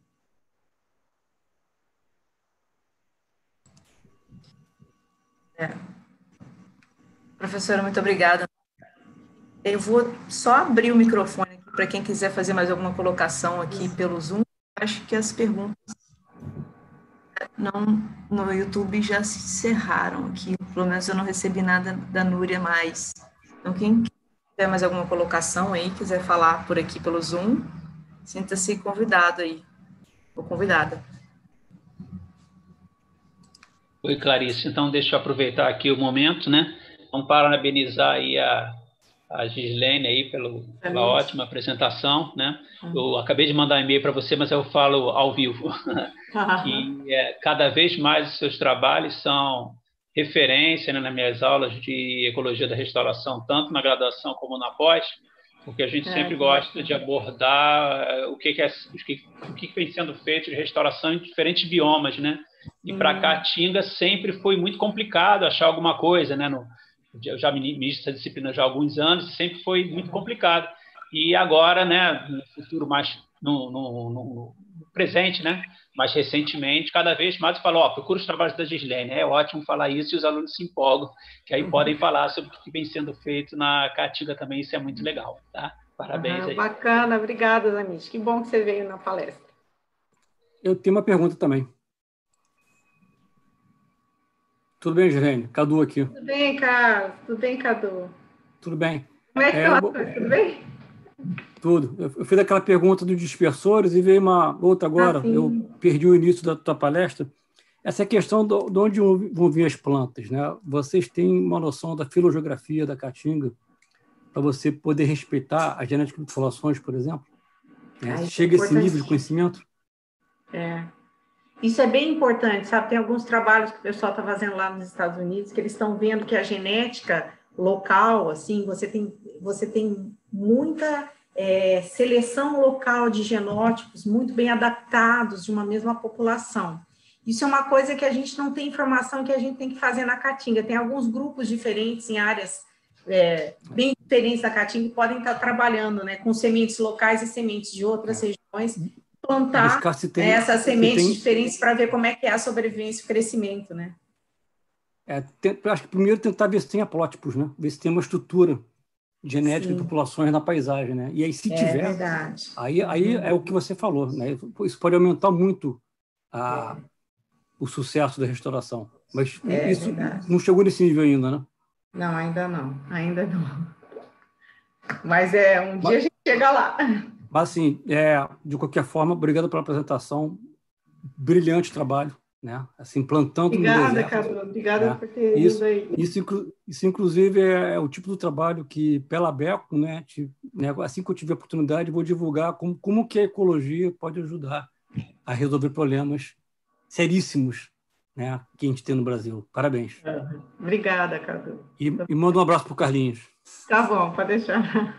Professora, muito obrigada. Eu vou só abrir o microfone aqui para quem quiser fazer mais alguma colocação aqui pelo Zoom. Acho que as perguntas no YouTube já se encerraram aqui. Pelo menos eu não recebi nada da Núria mais. Então, quem tiver mais alguma colocação aí, quiser falar por aqui pelo Zoom, sinta-se convidado aí, ou convidada. Oi, Clarice. Então, deixa eu aproveitar aqui o momento, né? Vamos parabenizar aí a Gislene aí pela ótima apresentação, né? Eu acabei de mandar um e-mail para você, mas eu falo ao vivo. Que cada vez mais os seus trabalhos são referência, né, nas minhas aulas de Ecologia da Restauração, tanto na graduação como na pós, porque a gente sempre gosta de abordar o que vem sendo feito de restauração em diferentes biomas, né? E para Caatinga sempre foi muito complicado achar alguma coisa, né? Eu já ministro essa disciplina já há alguns anos, sempre foi muito complicado. E agora, né, no futuro mais no presente, né, mais recentemente, cada vez mais eu falo, procura os trabalhos da Gislene. É ótimo falar isso e os alunos se empolgam, que aí podem falar sobre o que vem sendo feito na Caatinga também, isso é muito legal, tá? Parabéns aí. Bacana, obrigada, Zanis. Que bom que você veio na palestra. Eu tenho uma pergunta também. Tudo bem, Gislene? Cadu aqui. Tudo bem, Carlos? Tudo bem, Cadu? Tudo bem. Como é que estão as coisas? Tudo bem? Tudo. Eu fiz aquela pergunta dos dispersores e veio uma outra agora. Eu perdi o início da tua palestra. Essa é a questão de onde vão vir as plantas, né? Vocês têm uma noção da filogeografia da Caatinga para você poder respeitar a genética de populações, por exemplo? Chega a esse nível de conhecimento? Isso é bem importante, sabe? Tem alguns trabalhos que o pessoal está fazendo lá nos Estados Unidos que eles estão vendo que a genética local, assim, você tem muita seleção local de genótipos muito bem adaptados de uma mesma população. Isso é uma coisa que a gente não tem informação, que a gente tem que fazer na Caatinga. Tem alguns grupos diferentes em áreas bem diferentes da Caatinga que podem estar trabalhando, né, com sementes locais e sementes de outras regiões, plantar essas sementes diferentes para ver como é que é a sobrevivência e o crescimento, né? Acho que primeiro tentar ver se tem haplótipos, né? Ver se tem uma estrutura genética de populações na paisagem, né? E aí, se tiver, aí é o que você falou, né? Isso pode aumentar muito o sucesso da restauração. Mas isso não chegou nesse nível ainda, né? Não, ainda não. Mas um dia a gente chega lá. Mas, assim, de qualquer forma, obrigado pela apresentação. Brilhante trabalho, né? Assim, plantando no deserto. Obrigada, Cadu. Obrigada por ter vindo aí. Isso, inclusive, é o tipo do trabalho que, pela Beco, né, assim que eu tiver oportunidade, vou divulgar como que a ecologia pode ajudar a resolver problemas seríssimos, né, que a gente tem no Brasil. Parabéns. Obrigada, Cadu. E manda um abraço para o Carlinhos. Tá bom, pode deixar.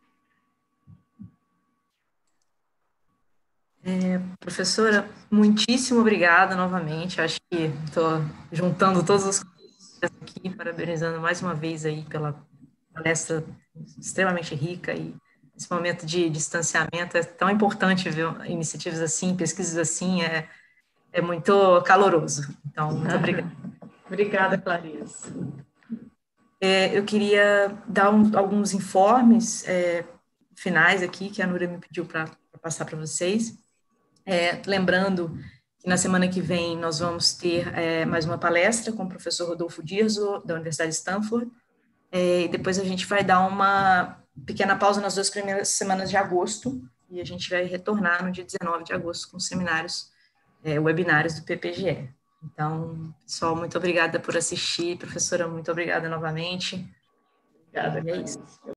Professora, muitíssimo obrigada novamente. Acho que estou juntando todos os colegas aqui, parabenizando mais uma vez aí pela palestra extremamente rica e esse momento de distanciamento é tão importante ver iniciativas assim, pesquisas assim, é muito caloroso. Então, muito obrigada. Obrigada, Clarice. Eu queria dar alguns informes finais aqui que a Núria me pediu para passar para vocês. Lembrando que na semana que vem nós vamos ter mais uma palestra com o professor Rodolfo Dirzo, da Universidade de Stanford, e depois a gente vai dar uma pequena pausa nas 2 primeiras semanas de agosto, e a gente vai retornar no dia 19 de agosto com seminários, webinários do PPGE. Então, pessoal, muito obrigada por assistir. Professora, muito obrigada novamente. Obrigada, e é isso.